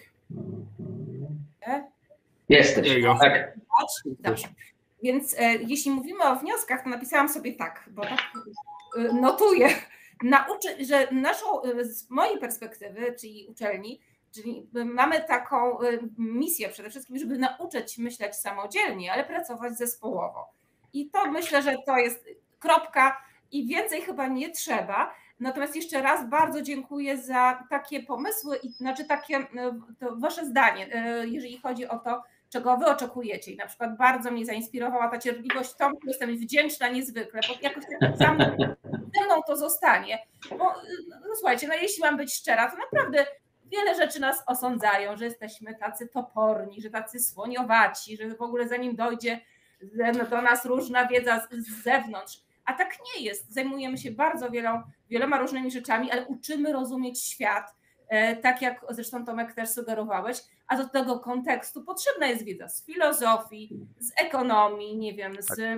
Jesteś. Tak. Dobrze. Więc jeśli mówimy o wnioskach, to napisałam sobie tak, bo tak notuję, że z mojej perspektywy, czyli uczelni, czyli mamy taką misję przede wszystkim, żeby nauczyć myśleć samodzielnie, ale pracować zespołowo. I to myślę, że to jest kropka i więcej chyba nie trzeba. Natomiast jeszcze raz bardzo dziękuję za takie pomysły i takie to wasze zdanie, jeżeli chodzi o to, czego wy oczekujecie. I na przykład bardzo mnie zainspirowała ta cierpliwość Tomku, jestem wdzięczna niezwykle, bo jakoś tak sam ze mną to zostanie. Bo no, słuchajcie, no jeśli mam być szczera, to naprawdę wiele rzeczy nas osądzają, że jesteśmy tacy toporni, że tacy słoniowaci, że w ogóle zanim dojdzie do nas różna wiedza z zewnątrz. A tak nie jest. Zajmujemy się bardzo wieloma różnymi rzeczami, ale uczymy rozumieć świat, tak jak zresztą Tomek też sugerowałeś, a do tego kontekstu potrzebna jest wiedza z filozofii, z ekonomii, nie wiem,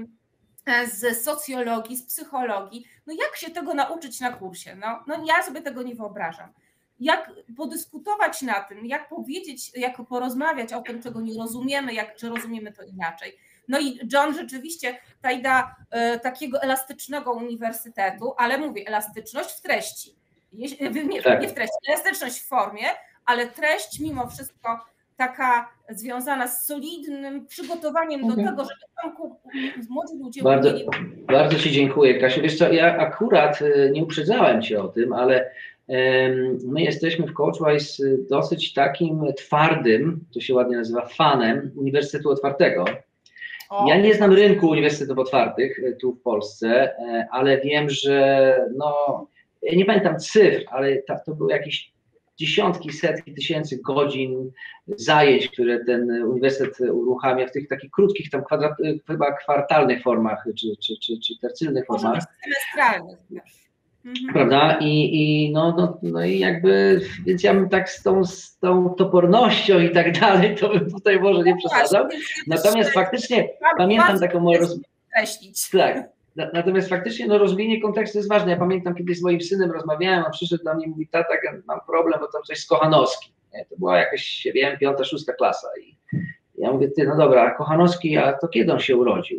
z socjologii, z psychologii. No jak się tego nauczyć na kursie? No ja sobie tego nie wyobrażam. Jak podyskutować na tym, jak powiedzieć, jak porozmawiać o tym, czego nie rozumiemy, że rozumiemy to inaczej. No i John rzeczywiście ta idea takiego elastycznego uniwersytetu, ale mówię, elastyczność w treści. Nie w treści, elastyczność w formie, ale treść mimo wszystko taka związana z solidnym przygotowaniem do tego, żeby tam młodzi ludzie Bardzo Ci dziękuję, Kasiu. Wiesz co, ja akurat nie uprzedzałem Cię o tym, ale my jesteśmy w Coachwise dosyć takim twardym, to się ładnie nazywa, fanem Uniwersytetu Otwartego. Ja nie znam rynku uniwersytetów otwartych tu w Polsce, ale wiem, że nie pamiętam cyfr, ale to były jakieś dziesiątki, setki tysięcy godzin zajęć, które ten uniwersytet uruchamia w tych takich krótkich, tam chyba kwartalnych formach, czy tercylnych formach. Może być semestralnych też. Prawda? No i jakby, więc ja bym tak z tą topornością i tak dalej, to bym tutaj może nie przesadzał. Natomiast faktycznie pamiętam taką moją tak. Natomiast faktycznie rozumienie kontekstu jest ważne. Ja pamiętam, kiedyś z moim synem rozmawiałem, on przyszedł do mnie i mówi: tata, mam problem, bo tam coś z Kochanowskim. Nie? To była jakaś, nie wiem, 5., 6. klasa. I ja mówię: ty, no dobra, a Kochanowski, a to kiedy on się urodził?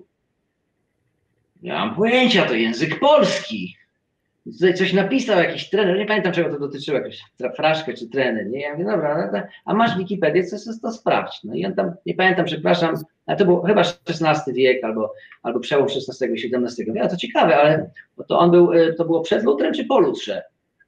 Nie mam pojęcia, to język polski. Tutaj coś napisał jakiś trener, nie pamiętam czego to dotyczyło, jakąś fraszkę czy trener, nie? Ja mówię: dobra, a masz Wikipedię, to sprawdź. No i on tam, nie pamiętam, przepraszam, ale to był chyba XVI wiek albo przełom XVI i XVII. Ja, to ciekawe, ale to było przed Lutrem czy po Lutrze?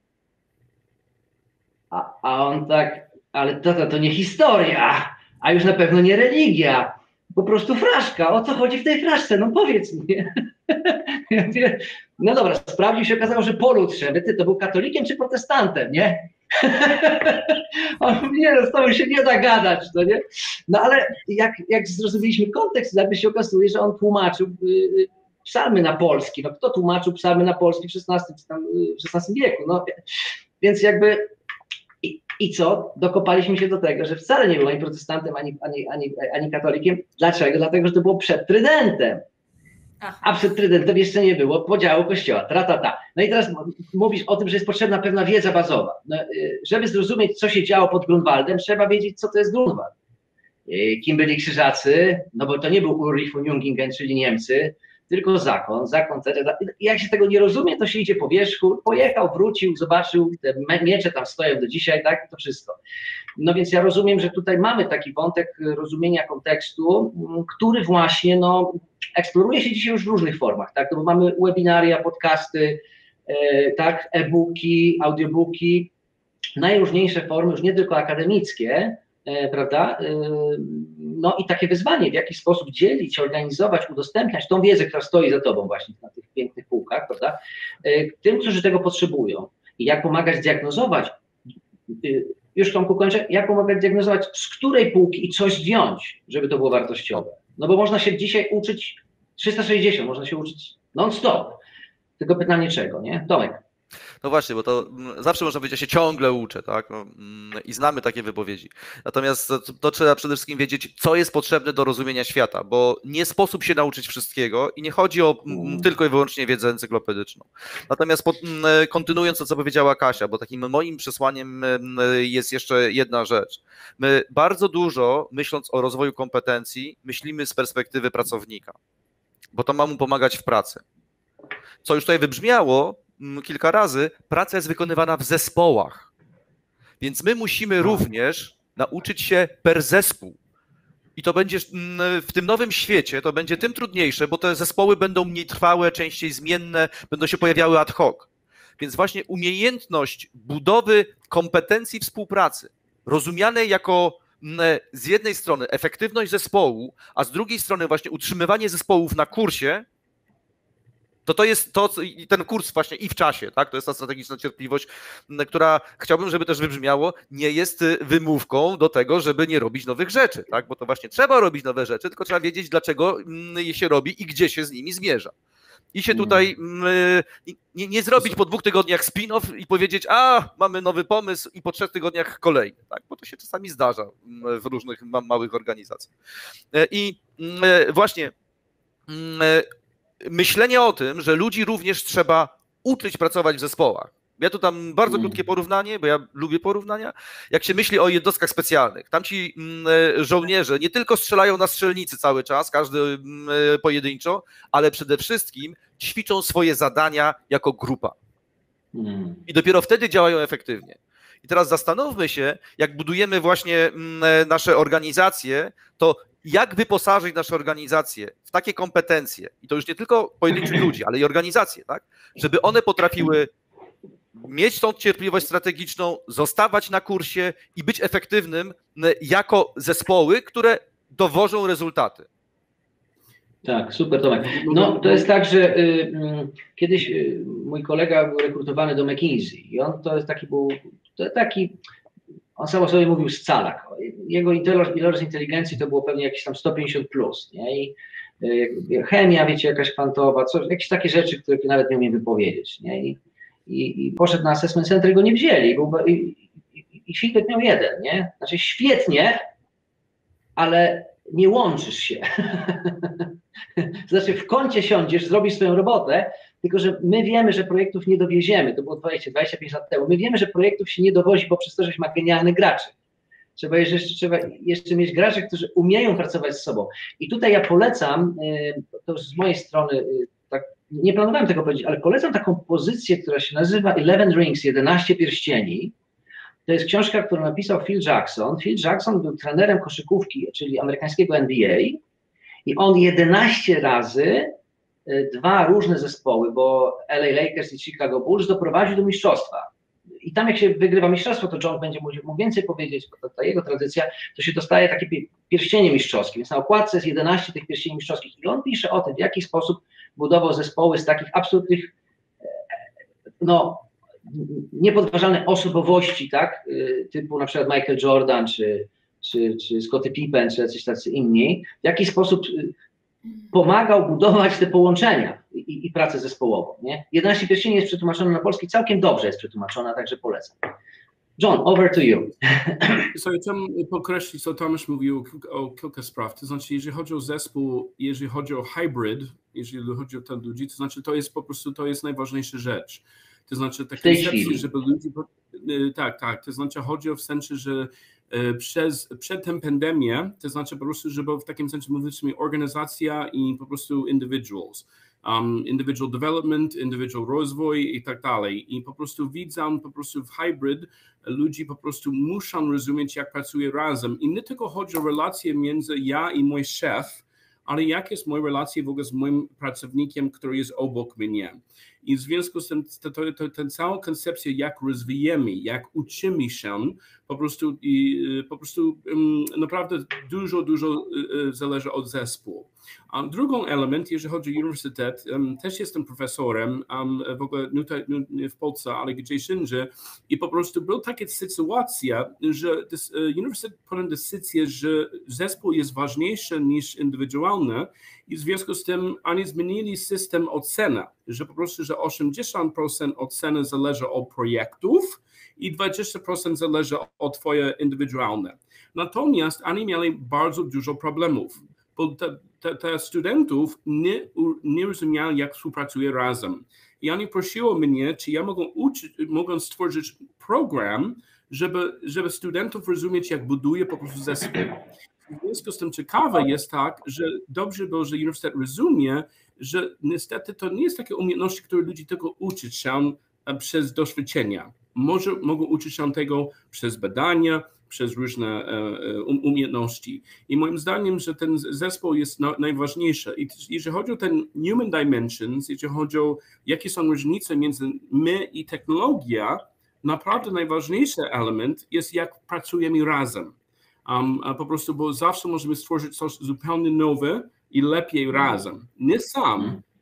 A on tak: ale tata, to nie historia, a już na pewno nie religia, po prostu fraszka. O co chodzi w tej fraszce? No powiedz mi. Ja mówię: no dobra, sprawdził, się okazało, że po Lutrze. Ty, to był katolikiem czy protestantem, nie? On mówi: nie, z tobą się nie da gadać, no nie? No ale jak zrozumieliśmy kontekst, nagle się okazuje, że on tłumaczył psalmy na polski. No kto tłumaczył psalmy na polski w XVI wieku? No, więc jakby i co? Dokopaliśmy się do tego, że wcale nie był ani protestantem, ani katolikiem. Dlaczego? Dlatego, że to było przed Trydentem. Aha. A przed Trydentem jeszcze nie było podziału kościoła. No i teraz mówisz o tym, że jest potrzebna pewna wiedza bazowa. No, żeby zrozumieć, co się działo pod Grunwaldem, trzeba wiedzieć, co to jest Grunwald. Kim byli krzyżacy? No bo to nie był Ulrich von Jungingen, czyli Niemcy, tylko zakon. I jak się tego nie rozumie, to się idzie po wierzchu, pojechał, wrócił, zobaczył, te miecze tam stoją do dzisiaj, tak? To wszystko. No więc ja rozumiem, że tutaj mamy taki wątek rozumienia kontekstu, który właśnie eksploruje się dzisiaj już w różnych formach, tak? No bo mamy webinaria, podcasty, tak? E-booki, audiobooki, najróżniejsze formy, już nie tylko akademickie, prawda? No i takie wyzwanie, w jaki sposób dzielić, organizować, udostępniać tą wiedzę, która stoi za tobą właśnie na tych pięknych półkach, prawda? Tym, którzy tego potrzebują. I jak pomagać zdiagnozować, już Tomku kończę, jak pomagać zdiagnozować, z której półki i coś zdjąć, żeby to było wartościowe. No bo można się dzisiaj uczyć 360, można się uczyć non-stop. Tylko pytanie czego, nie? Tomek. No właśnie, bo to zawsze można powiedzieć: ja się ciągle uczę, tak? I znamy takie wypowiedzi. Natomiast to trzeba przede wszystkim wiedzieć, co jest potrzebne do rozumienia świata, bo nie sposób się nauczyć wszystkiego i nie chodzi o tylko i wyłącznie wiedzę encyklopedyczną. Natomiast kontynuując to, co powiedziała Kasia, bo takim moim przesłaniem jest jeszcze jedna rzecz. My bardzo dużo, myśląc o rozwoju kompetencji, myślimy z perspektywy pracownika, bo to ma mu pomagać w pracy. Co już tutaj wybrzmiało kilka razy, praca jest wykonywana w zespołach, więc my musimy również nauczyć się per zespół. I to będzie w tym nowym świecie, to będzie tym trudniejsze, bo te zespoły będą mniej trwałe, częściej zmienne, będą się pojawiały ad hoc. Więc właśnie umiejętność budowy kompetencji współpracy, rozumianej jako z jednej strony efektywność zespołu, a z drugiej strony właśnie utrzymywanie zespołów na kursie, To jest to, i ten kurs właśnie i w czasie, tak? To jest ta strategiczna cierpliwość, która chciałbym, żeby też wybrzmiało, nie jest wymówką do tego, żeby nie robić nowych rzeczy, tak? Bo to właśnie trzeba robić nowe rzeczy, tylko trzeba wiedzieć, dlaczego je się robi i gdzie się z nimi zmierza. I się tutaj nie zrobić po 2 tygodniach spin-off i powiedzieć, mamy nowy pomysł i po 3 tygodniach kolejny, tak? Bo to się czasami zdarza w różnych małych organizacjach. I właśnie myślenie o tym, że ludzi również trzeba uczyć pracować w zespołach. Ja tu dam bardzo krótkie porównanie, bo ja lubię porównania. Jak się myśli o jednostkach specjalnych, tam ci żołnierze nie tylko strzelają na strzelnicy cały czas, każdy pojedynczo, ale przede wszystkim ćwiczą swoje zadania jako grupa. I dopiero wtedy działają efektywnie. I teraz zastanówmy się, jak budujemy właśnie nasze organizacje, to jak wyposażyć nasze organizacje w takie kompetencje, i to już nie tylko pojedynczych ludzi, ale i organizacje, tak, żeby one potrafiły mieć tą cierpliwość strategiczną, zostawać na kursie i być efektywnym jako zespoły, które dowożą rezultaty. Tak, super Tomek. No to jest tak, że kiedyś mój kolega był rekrutowany do McKinsey i on to jest taki, on sam o sobie mówił scalak. Jego ilość inteligencji to było pewnie jakieś tam 150+, nie? I chemia, wiecie, jakaś kwantowa, jakieś takie rzeczy, które nawet nie umiem wypowiedzieć, nie? I poszedł na assessment center, go nie wzięli i feedback miał 1, nie? Znaczy świetnie, ale nie łączysz się. Znaczy w kącie siądziesz, zrobisz swoją robotę, tylko że my wiemy, że projektów nie dowieziemy, to było 25 lat temu, my wiemy, że projektów się nie dowozi poprzez to, że się ma genialnych graczy. Trzeba jeszcze mieć graczy, którzy umieją pracować z sobą. I tutaj ja polecam, to z mojej strony, tak, nie planowałem tego powiedzieć, ale polecam taką pozycję, która się nazywa 11 Rings, 11 pierścieni. To jest książka, którą napisał Phil Jackson. Phil Jackson był trenerem koszykówki, czyli amerykańskiego NBA i on 11 razy 2 różne zespoły, bo LA Lakers i Chicago Bulls doprowadził do mistrzostwa. I tam jak się wygrywa mistrzostwo, to John będzie mógł więcej powiedzieć, bo ta jego tradycja, to się dostaje takie pierścienie mistrzowskie, więc na okładce jest 11 tych pierścieni mistrzowskich i on pisze o tym, w jaki sposób budował zespoły z takich absolutnych, no, niepodważalnej osobowości, tak, typu na przykład Michael Jordan, czy Scottie Pippen, czy jacyś tacy inni, w jaki sposób pomagał budować te połączenia i pracę zespołową, nie? 11 pierścieni jest przetłumaczone na polski, całkiem dobrze jest przetłumaczona, także polecam. John, over to you. Chciałem podkreślić, co Tomasz mówił o kilka spraw. To znaczy, jeżeli chodzi o zespół, jeżeli chodzi o hybrid, jeżeli chodzi o te ludzi, to znaczy to jest po prostu, to jest najważniejsza rzecz. To znaczy ta koncepcja, żeby ludzie... Tak, to znaczy chodzi o w sensie, że przed tę pandemię, to znaczy po prostu, żeby w takim sensie mówić mi organizacja i po prostu individuals. Individual development, individual rozwój i tak dalej. I po prostu widzę po prostu w hybrid ludzi po prostu muszą rozumieć, jak pracują razem. I nie tylko chodzi o relacje między ja i mój szef, ale jak jest moja relacja w ogóle z moim pracownikiem, który jest obok mnie. I w związku z tym tę całą koncepcję, jak rozwijamy, jak uczymy się, po prostu naprawdę dużo zależy od zespołu. A drugą element, jeżeli chodzi o uniwersytet, też jestem profesorem, w ogóle nie w Polsce, ale gdzieś indziej, i po prostu była taka sytuacja, że uniwersytet podjął decyzję, że zespół jest ważniejszy niż indywidualny i w związku z tym oni zmienili system oceny, że po prostu, że 80% oceny zależy od projektów i 20% zależy od twoje indywidualne. Natomiast oni mieli bardzo dużo problemów, bo te studentów nie rozumieli, jak współpracują razem. I oni prosiło mnie, czy ja mogę stworzyć program, żeby studentów rozumieć, jak buduje po prostu zespół. W związku z tym ciekawe jest tak, że dobrze było, że uniwersytet rozumie, że niestety to nie jest takie umiejętności, które ludzie tylko uczyć się przez doświadczenia. Mogą uczyć się tego przez badania, przez różne umiejętności. I moim zdaniem, że ten zespół jest najważniejszy. I jeżeli chodzi o ten human dimensions, jeżeli chodzi o jakie są różnice między my i technologia, naprawdę najważniejszy element jest, jak pracujemy razem. Po prostu, bo zawsze możemy stworzyć coś zupełnie nowe i lepiej razem. Nie sam,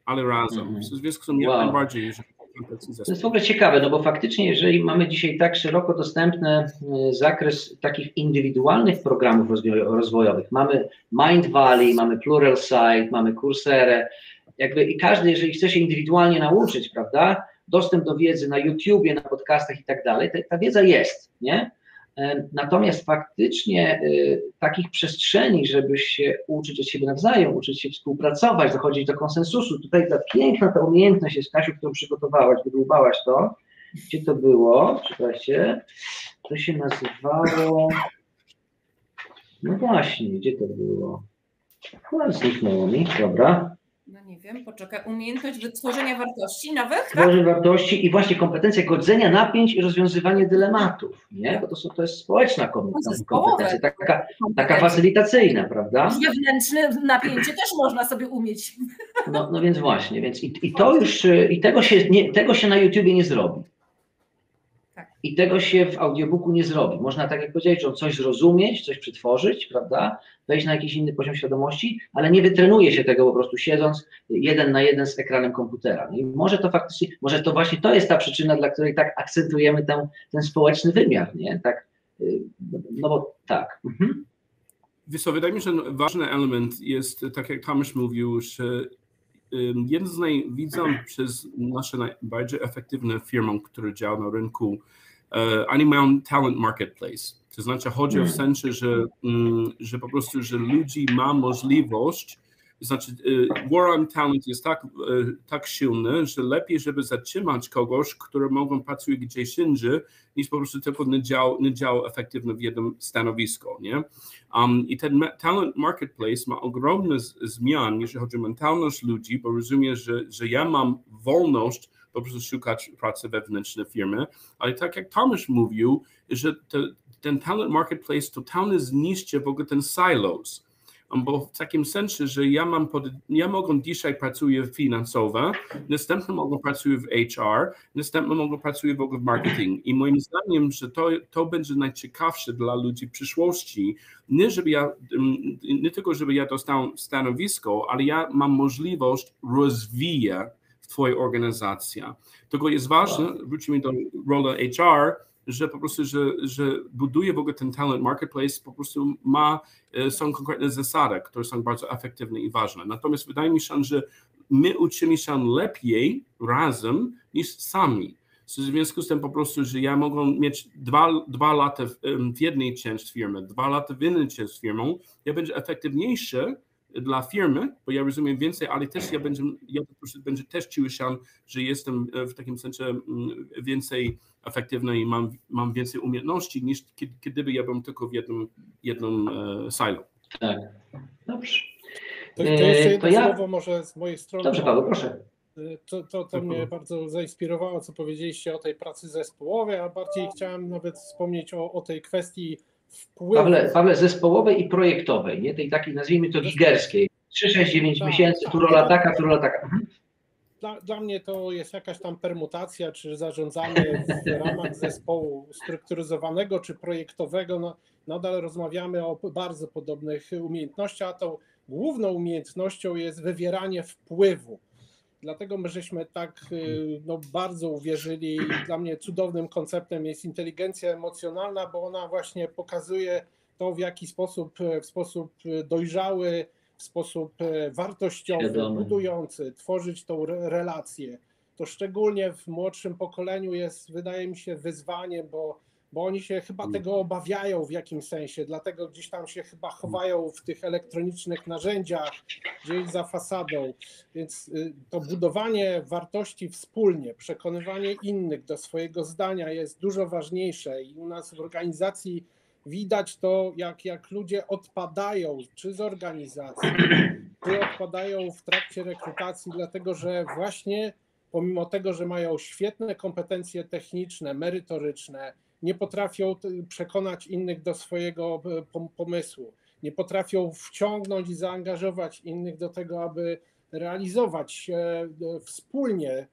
ale razem. W związku z tym jak najbardziej, jeżeli to jest w ogóle ciekawe, no bo faktycznie, jeżeli mamy dzisiaj tak szeroko dostępny zakres takich indywidualnych programów rozwojowych, mamy Mindvalley, mamy Pluralsight, mamy Courserę, jakby i każdy, jeżeli chce się indywidualnie nauczyć, prawda, dostęp do wiedzy na YouTubie, na podcastach i tak dalej, ta wiedza jest, nie? Natomiast faktycznie takich przestrzeni, żeby się uczyć od siebie nawzajem, uczyć się współpracować, dochodzić do konsensusu. Tutaj ta piękna ta umiejętność jest, Kasiu, którą przygotowałaś, wydłubałaś to. Gdzie to było? Przepraszam. To się nazywało... No właśnie, gdzie to było? Chyba zniknęło mi, dobra. No nie wiem, poczekaj, umiejętność wytworzenia wartości nowych, Tworzenie wartości i właśnie kompetencja godzenia napięć i rozwiązywanie dylematów, nie? Bo to jest społeczna kompetencja, taka facylitacyjna, prawda? Wewnętrzne napięcie też można sobie umieć. No więc właśnie, więc i to już, i tego się na YouTubie nie zrobi. I tego się w audiobooku nie zrobi. Można, tak jak powiedziałeś, coś zrozumieć, coś przetworzyć, prawda? Wejść na jakiś inny poziom świadomości, ale nie wytrenuje się tego po prostu siedząc 1 na 1 z ekranem komputera. I może to faktycznie, może to właśnie to jest ta przyczyna, dla której tak akcentujemy ten społeczny wymiar, nie? Tak, no bo tak. Wiesz co, wydaje mi się, że ważny element jest, tak jak Tomasz mówił, że jeden z najwidzom przez nasze najbardziej efektywne firmy, które działają na rynku, oni mają talent marketplace. To znaczy chodzi w sensie, że po prostu, że ludzi ma możliwość, to znaczy war on talent jest tak silny, że lepiej, żeby zatrzymać kogoś, który mogą pracować gdzieś indziej, niż po prostu tylko nie działa efektywnie w jednym stanowisku, nie? I ten talent marketplace ma ogromne zmian, jeżeli chodzi o mentalność ludzi, bo rozumie, że ja mam wolność po prostu szukać pracy wewnętrznej firmy, ale tak jak Tomasz mówił, że ten talent marketplace totalnie zniszczy w ogóle ten silos, bo w takim sensie, że ja mogę dzisiaj pracuję finansowo, następnie mogę pracuję w HR, następnie mogę pracuję w ogóle w marketing. I moim zdaniem, że to będzie najciekawsze dla ludzi w przyszłości, nie tylko, żeby ja dostał stanowisko, ale ja mam możliwość rozwijać w twojej organizacji. Tylko jest ważne, wrócimy do roli HR, że po prostu, że buduje w ogóle ten talent marketplace, po prostu są konkretne zasady, które są bardzo efektywne i ważne. Natomiast wydaje mi się, że my uczymy się lepiej razem niż sami. W związku z tym po prostu, że ja mogę mieć 2 lata w jednej części firmy, 2 lata w innej części firmy, ja będzie efektywniejszy dla firmy, bo ja rozumiem więcej, ale też ja po prostu będzie też czuł się, że jestem w takim sensie więcej efektywny i mam więcej umiejętności niż gdyby ja byłem tylko w jednym silo. Tak, dobrze. To jeszcze jedno słowo może z mojej strony. Dobrze, Paweł, proszę. To mnie bardzo zainspirowało, co powiedzieliście o tej pracy zespołowej, a bardziej chciałem nawet wspomnieć o tej kwestii wpływu. Pawle, zespołowej i projektowej, nie? Tej takiej, nazwijmy to gigerskiej. 3, 6, 9 miesięcy, tu rola taka, tu rola taka. Dla mnie to jest jakaś tam permutacja, czy zarządzanie w ramach zespołu strukturyzowanego, czy projektowego. No, nadal rozmawiamy o bardzo podobnych umiejętnościach, a tą główną umiejętnością jest wywieranie wpływu. Dlatego my żeśmy tak bardzo uwierzyli i dla mnie cudownym konceptem jest inteligencja emocjonalna, bo ona właśnie pokazuje to, w jaki sposób, w sposób dojrzały, w sposób wartościowy, budujący, tworzyć tą relację. To szczególnie w młodszym pokoleniu jest, wydaje mi się, wyzwaniem, bo oni się chyba tego obawiają w jakimś sensie, dlatego gdzieś tam się chyba chowają w tych elektronicznych narzędziach, gdzieś za fasadą. Więc to budowanie wartości wspólnie, przekonywanie innych do swojego zdania jest dużo ważniejsze i u nas w organizacji widać to, jak ludzie odpadają, czy z organizacji, czy odpadają w trakcie rekrutacji, dlatego że właśnie pomimo tego, że mają świetne kompetencje techniczne, merytoryczne, nie potrafią przekonać innych do swojego pomysłu, nie potrafią wciągnąć i zaangażować innych do tego, aby realizować wspólnie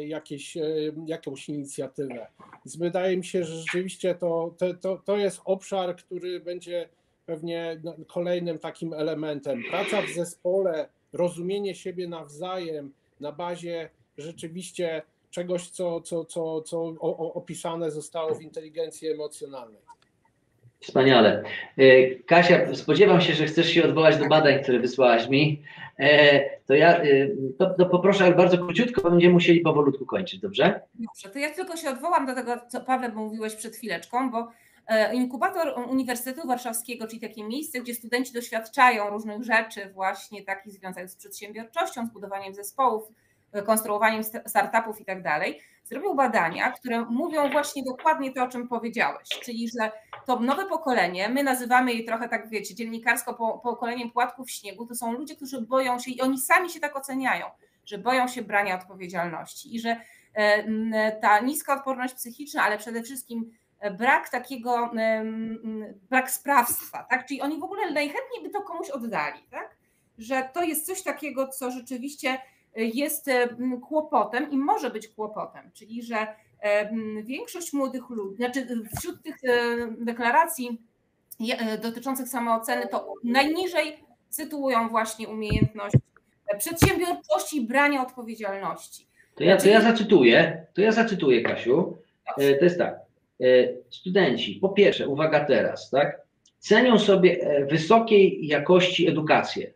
jakąś inicjatywę. Więc wydaje mi się, że rzeczywiście to jest obszar, który będzie pewnie kolejnym takim elementem. Praca w zespole, rozumienie siebie nawzajem, na bazie rzeczywiście czegoś, co opisane zostało w inteligencji emocjonalnej. Wspaniale. Kasia, spodziewam się, że chcesz się odwołać do badań, które wysłałaś mi. To ja to poproszę, ale bardzo króciutko, bo będziemy musieli powolutku kończyć, dobrze? Dobrze, to ja tylko się odwołam do tego, co Paweł mówiłeś przed chwileczką, bo inkubator Uniwersytetu Warszawskiego, czyli takie miejsce, gdzie studenci doświadczają różnych rzeczy właśnie takich związanych z przedsiębiorczością, z budowaniem zespołów, konstruowaniem startupów i tak dalej, zrobił badania, które mówią właśnie dokładnie to, o czym powiedziałeś, czyli że to nowe pokolenie, my nazywamy je trochę tak, wiecie, dziennikarsko pokoleniem płatków śniegu, to są ludzie, którzy boją się i oni sami się tak oceniają, że boją się brania odpowiedzialności i że ta niska odporność psychiczna, ale przede wszystkim brak takiego, brak sprawstwa, tak? Czyli oni w ogóle najchętniej by to komuś oddali, tak? Że to jest coś takiego, co rzeczywiście jest kłopotem i może być kłopotem, czyli że większość młodych ludzi, znaczy wśród tych deklaracji dotyczących samooceny, to najniżej sytuują właśnie umiejętność przedsiębiorczości i brania odpowiedzialności. To ja zacytuję, Kasiu. To jest tak. Studenci, po pierwsze, uwaga teraz, tak? Cenią sobie wysokiej jakości edukację.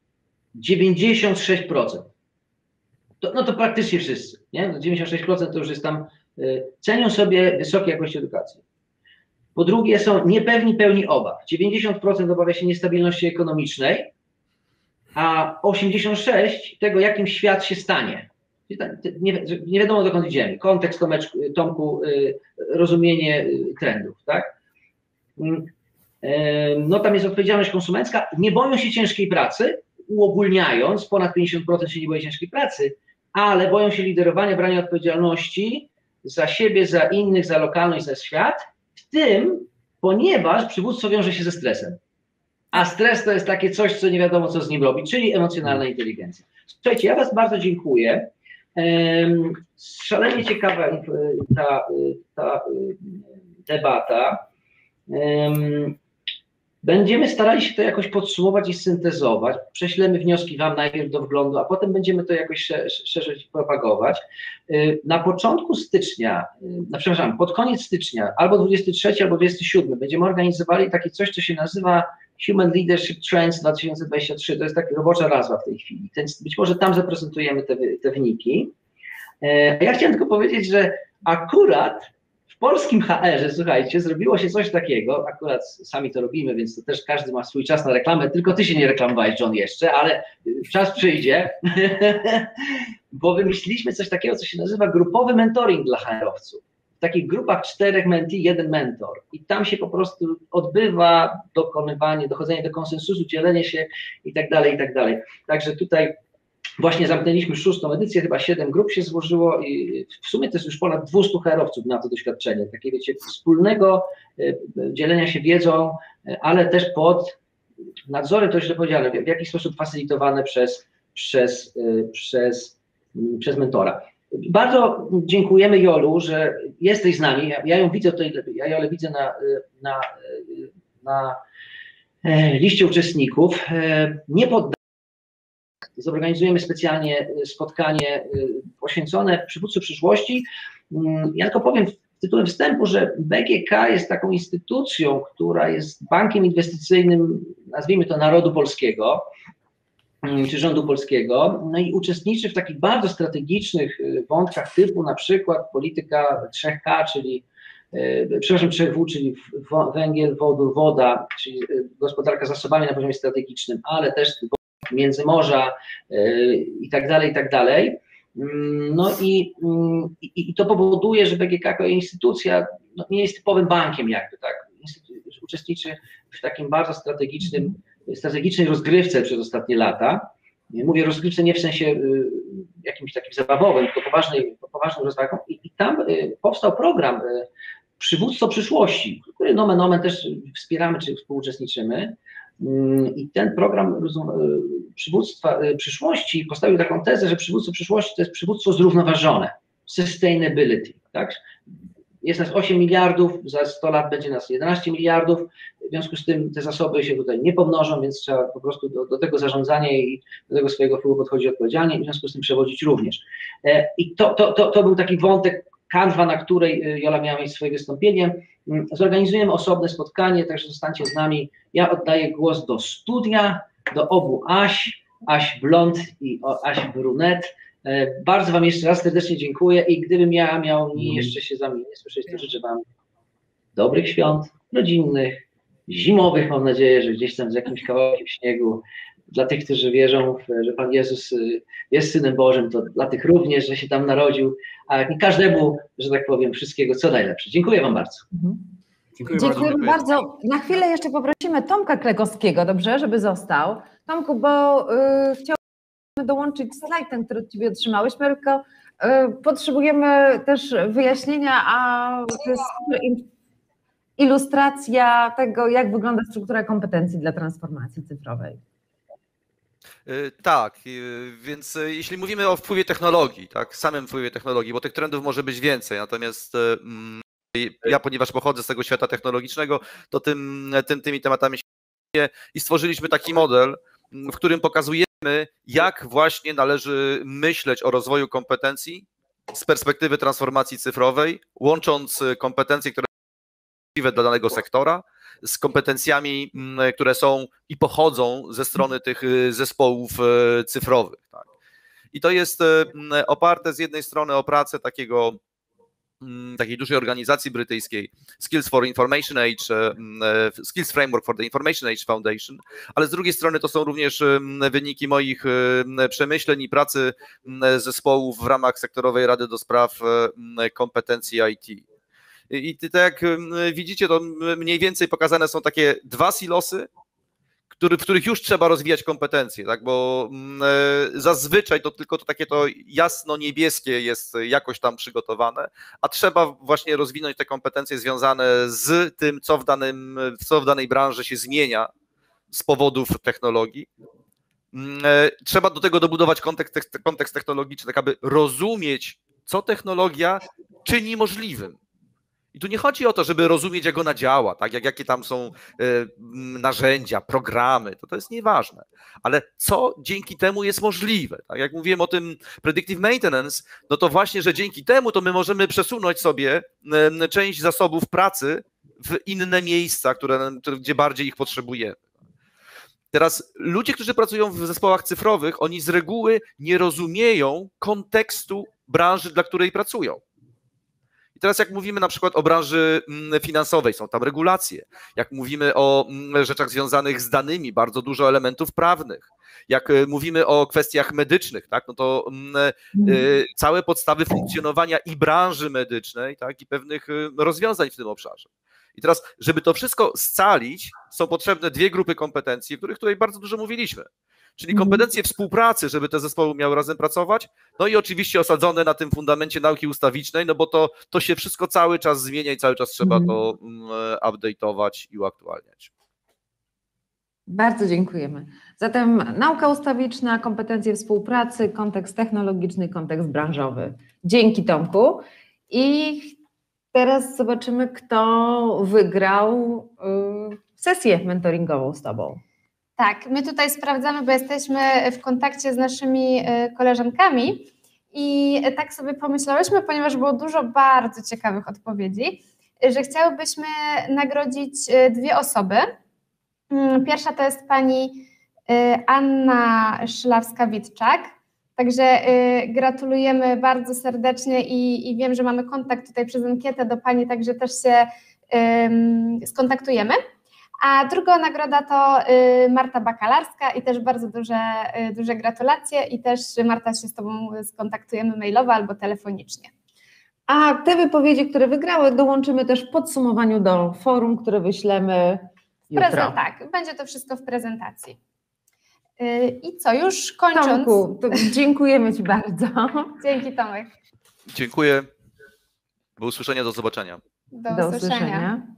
96%. To praktycznie wszyscy, nie? 96% to już jest tam, cenią sobie wysokiej jakości edukacji. Po drugie, są niepewni pełni obaw. 90% obawia się niestabilności ekonomicznej, a 86% tego, jakim świat się stanie. Nie wiadomo, dokąd idziemy. Kontekst, Tomku, rozumienie trendów, tak? No tam jest odpowiedzialność konsumencka. Nie boją się ciężkiej pracy, uogólniając, ponad 50% się nie boi ciężkiej pracy, ale boją się liderowania, brania odpowiedzialności za siebie, za innych, za lokalność, za świat, w tym, ponieważ przywództwo wiąże się ze stresem. A stres to jest takie coś, co nie wiadomo, co z nim robić, czyli emocjonalna inteligencja. Słuchajcie, ja Was bardzo dziękuję. Szalenie ciekawa ta debata. Będziemy starali się to jakoś podsumować i syntezować. Prześlemy wnioski Wam najpierw do wglądu, a potem będziemy to jakoś szerzej propagować. Na początku stycznia, przepraszam, pod koniec stycznia, albo 23, albo 27, będziemy organizowali takie coś, co się nazywa Human Leadership Trends 2023. To jest taka robocza nazwa w tej chwili. Więc być może tam zaprezentujemy te wyniki. Ja chciałem tylko powiedzieć, że akurat w polskim HR-ze, słuchajcie, zrobiło się coś takiego, akurat sami to robimy, więc to też każdy ma swój czas na reklamę, tylko ty się nie reklamowałeś, John, jeszcze, ale czas przyjdzie, bo wymyśliliśmy coś takiego, co się nazywa grupowy mentoring dla HR-owców. W takich grupach 4 mentee, 1 mentor i tam się po prostu odbywa dochodzenie do konsensusu, dzielenie się i tak dalej, i tak dalej. Także tutaj właśnie zamknęliśmy 6. edycję, chyba 7 grup się złożyło i w sumie to jest już ponad 200 HR-owców na to doświadczenie, takie wiecie, wspólnego dzielenia się wiedzą, ale też pod nadzorem, to źle powiedziane, w jakiś sposób facylitowane przez mentora. Bardzo dziękujemy, Jolu, że jesteś z nami. Ja ją widzę tutaj, ja Jolę widzę na liście uczestników. Nie poddamy. Zorganizujemy specjalnie spotkanie poświęcone przywódcy przyszłości. Ja tylko powiem tytułem wstępu, że BGK jest taką instytucją, która jest bankiem inwestycyjnym, nazwijmy to narodu polskiego, czy rządu polskiego, no i uczestniczy w takich bardzo strategicznych wątkach typu na przykład polityka 3K, czyli 3W, czyli węgiel, wodór, woda, czyli gospodarka zasobami na poziomie strategicznym, ale też Międzymorza i tak dalej, i tak dalej. No i to powoduje, że BGK jako instytucja nie jest typowym bankiem jakby, tak? Uczestniczy w takim bardzo strategicznej rozgrywce przez ostatnie lata. Mówię rozgrywce nie w sensie jakimś takim zabawowym, tylko poważną rozwagą. I tam powstał program Przywództwo przyszłości, który nomen omen też wspieramy czy współuczestniczymy. I ten program przywództwa przyszłości postawił taką tezę, że przywództwo przyszłości to jest przywództwo zrównoważone, sustainability, tak? jest nas 8 miliardów, za 100 lat będzie nas 11 miliardów, w związku z tym te zasoby się tutaj nie pomnożą, więc trzeba po prostu do tego zarządzania i do tego swojego wpływu podchodzić odpowiedzialnie i w związku z tym przewodzić również. I to był taki wątek, kanwa, na której Jola miała mieć swoje wystąpienie. Zorganizujemy osobne spotkanie, także zostańcie z nami. Ja oddaję głos do studia, do obu Aś Blond i Aś Brunet. Bardzo Wam jeszcze raz serdecznie dziękuję i gdybym ja miał jeszcze się z Wami nie słyszeć, to życzę Wam dobrych świąt, rodzinnych, zimowych, mam nadzieję, że gdzieś tam z jakimś kawałkiem śniegu. Dla tych, którzy wierzą, że Pan Jezus jest Synem Bożym, to dla tych również, że się tam narodził, a każdemu, że tak powiem, wszystkiego co najlepsze. Dziękuję Wam bardzo. Dziękujemy bardzo. Na chwilę jeszcze poprosimy Tomka Klegowskiego, dobrze, żeby został. Tomku, bo chciałbym dołączyć slajd ten, który od Ciebie otrzymałyśmy, tylko potrzebujemy też wyjaśnienia, a to jest ilustracja tego, jak wygląda struktura kompetencji dla transformacji cyfrowej. Tak, więc jeśli mówimy o wpływie technologii, tak, samym wpływie technologii, bo tych trendów może być więcej, natomiast ja, ponieważ pochodzę z tego świata technologicznego, to tymi tematami się zajmuję i stworzyliśmy taki model, w którym pokazujemy, jak właśnie należy myśleć o rozwoju kompetencji z perspektywy transformacji cyfrowej, łącząc kompetencje, które są właściwe dla danego sektora, z kompetencjami, które są i pochodzą ze strony tych zespołów cyfrowych. Tak. I to jest oparte z jednej strony o pracę takiej dużej organizacji brytyjskiej, Skills Framework for the Information Age Foundation, ale z drugiej strony to są również wyniki moich przemyśleń i pracy zespołów w ramach sektorowej Rady do Spraw Kompetencji IT. I tak jak widzicie, to mniej więcej pokazane są takie dwa silosy, w których już trzeba rozwijać kompetencje, tak? Bo zazwyczaj to tylko takie jasno-niebieskie jest jakoś tam przygotowane, a trzeba właśnie rozwinąć te kompetencje związane z tym, co w danej branży się zmienia z powodów technologii. Trzeba do tego dobudować kontekst technologiczny, tak aby rozumieć, co technologia czyni możliwym. I tu nie chodzi o to, żeby rozumieć, jak ona działa, tak? Jakie tam są narzędzia, programy, to jest nieważne, ale co dzięki temu jest możliwe. Tak? Jak mówiłem o tym predictive maintenance, no to właśnie, że dzięki temu to my możemy przesunąć sobie część zasobów pracy w inne miejsca, gdzie bardziej ich potrzebujemy. Teraz ludzie, którzy pracują w zespołach cyfrowych, oni z reguły nie rozumieją kontekstu branży, dla której pracują. I teraz jak mówimy na przykład o branży finansowej, są tam regulacje. Jak mówimy o rzeczach związanych z danymi, bardzo dużo elementów prawnych. Jak mówimy o kwestiach medycznych, tak, no to całe podstawy funkcjonowania i branży medycznej, tak, i pewnych rozwiązań w tym obszarze. I teraz, żeby to wszystko scalić, są potrzebne dwie grupy kompetencji, o których tutaj bardzo dużo mówiliśmy. Czyli kompetencje współpracy, żeby te zespoły miały razem pracować, no i oczywiście osadzone na tym fundamencie nauki ustawicznej, no bo to się wszystko cały czas zmienia i cały czas trzeba to update'ować i uaktualniać. Bardzo dziękujemy. Zatem nauka ustawiczna, kompetencje współpracy, kontekst technologiczny, kontekst branżowy. Dzięki, Tomku. I teraz zobaczymy, kto wygrał sesję mentoringową z Tobą. Tak, my tutaj sprawdzamy, bo jesteśmy w kontakcie z naszymi koleżankami i tak sobie pomyślałyśmy, ponieważ było dużo bardzo ciekawych odpowiedzi, że chciałybyśmy nagrodzić dwie osoby. Pierwsza to jest pani Anna Szlawska-Witczak, także gratulujemy bardzo serdecznie i wiem, że mamy kontakt tutaj przez ankietę do pani, także też się skontaktujemy. A druga nagroda to Marta Bakalarska i też bardzo duże gratulacje i też Marta się z Tobą skontaktujemy mailowo albo telefonicznie. A te wypowiedzi, które wygrały, dołączymy też w podsumowaniu do forum, które wyślemy jutro. Tak, będzie to wszystko w prezentacji. I co, już kończąc. Tomku, to dziękujemy Ci bardzo. Dzięki, Tomek. Dziękuję. Do usłyszenia, do zobaczenia. Do usłyszenia.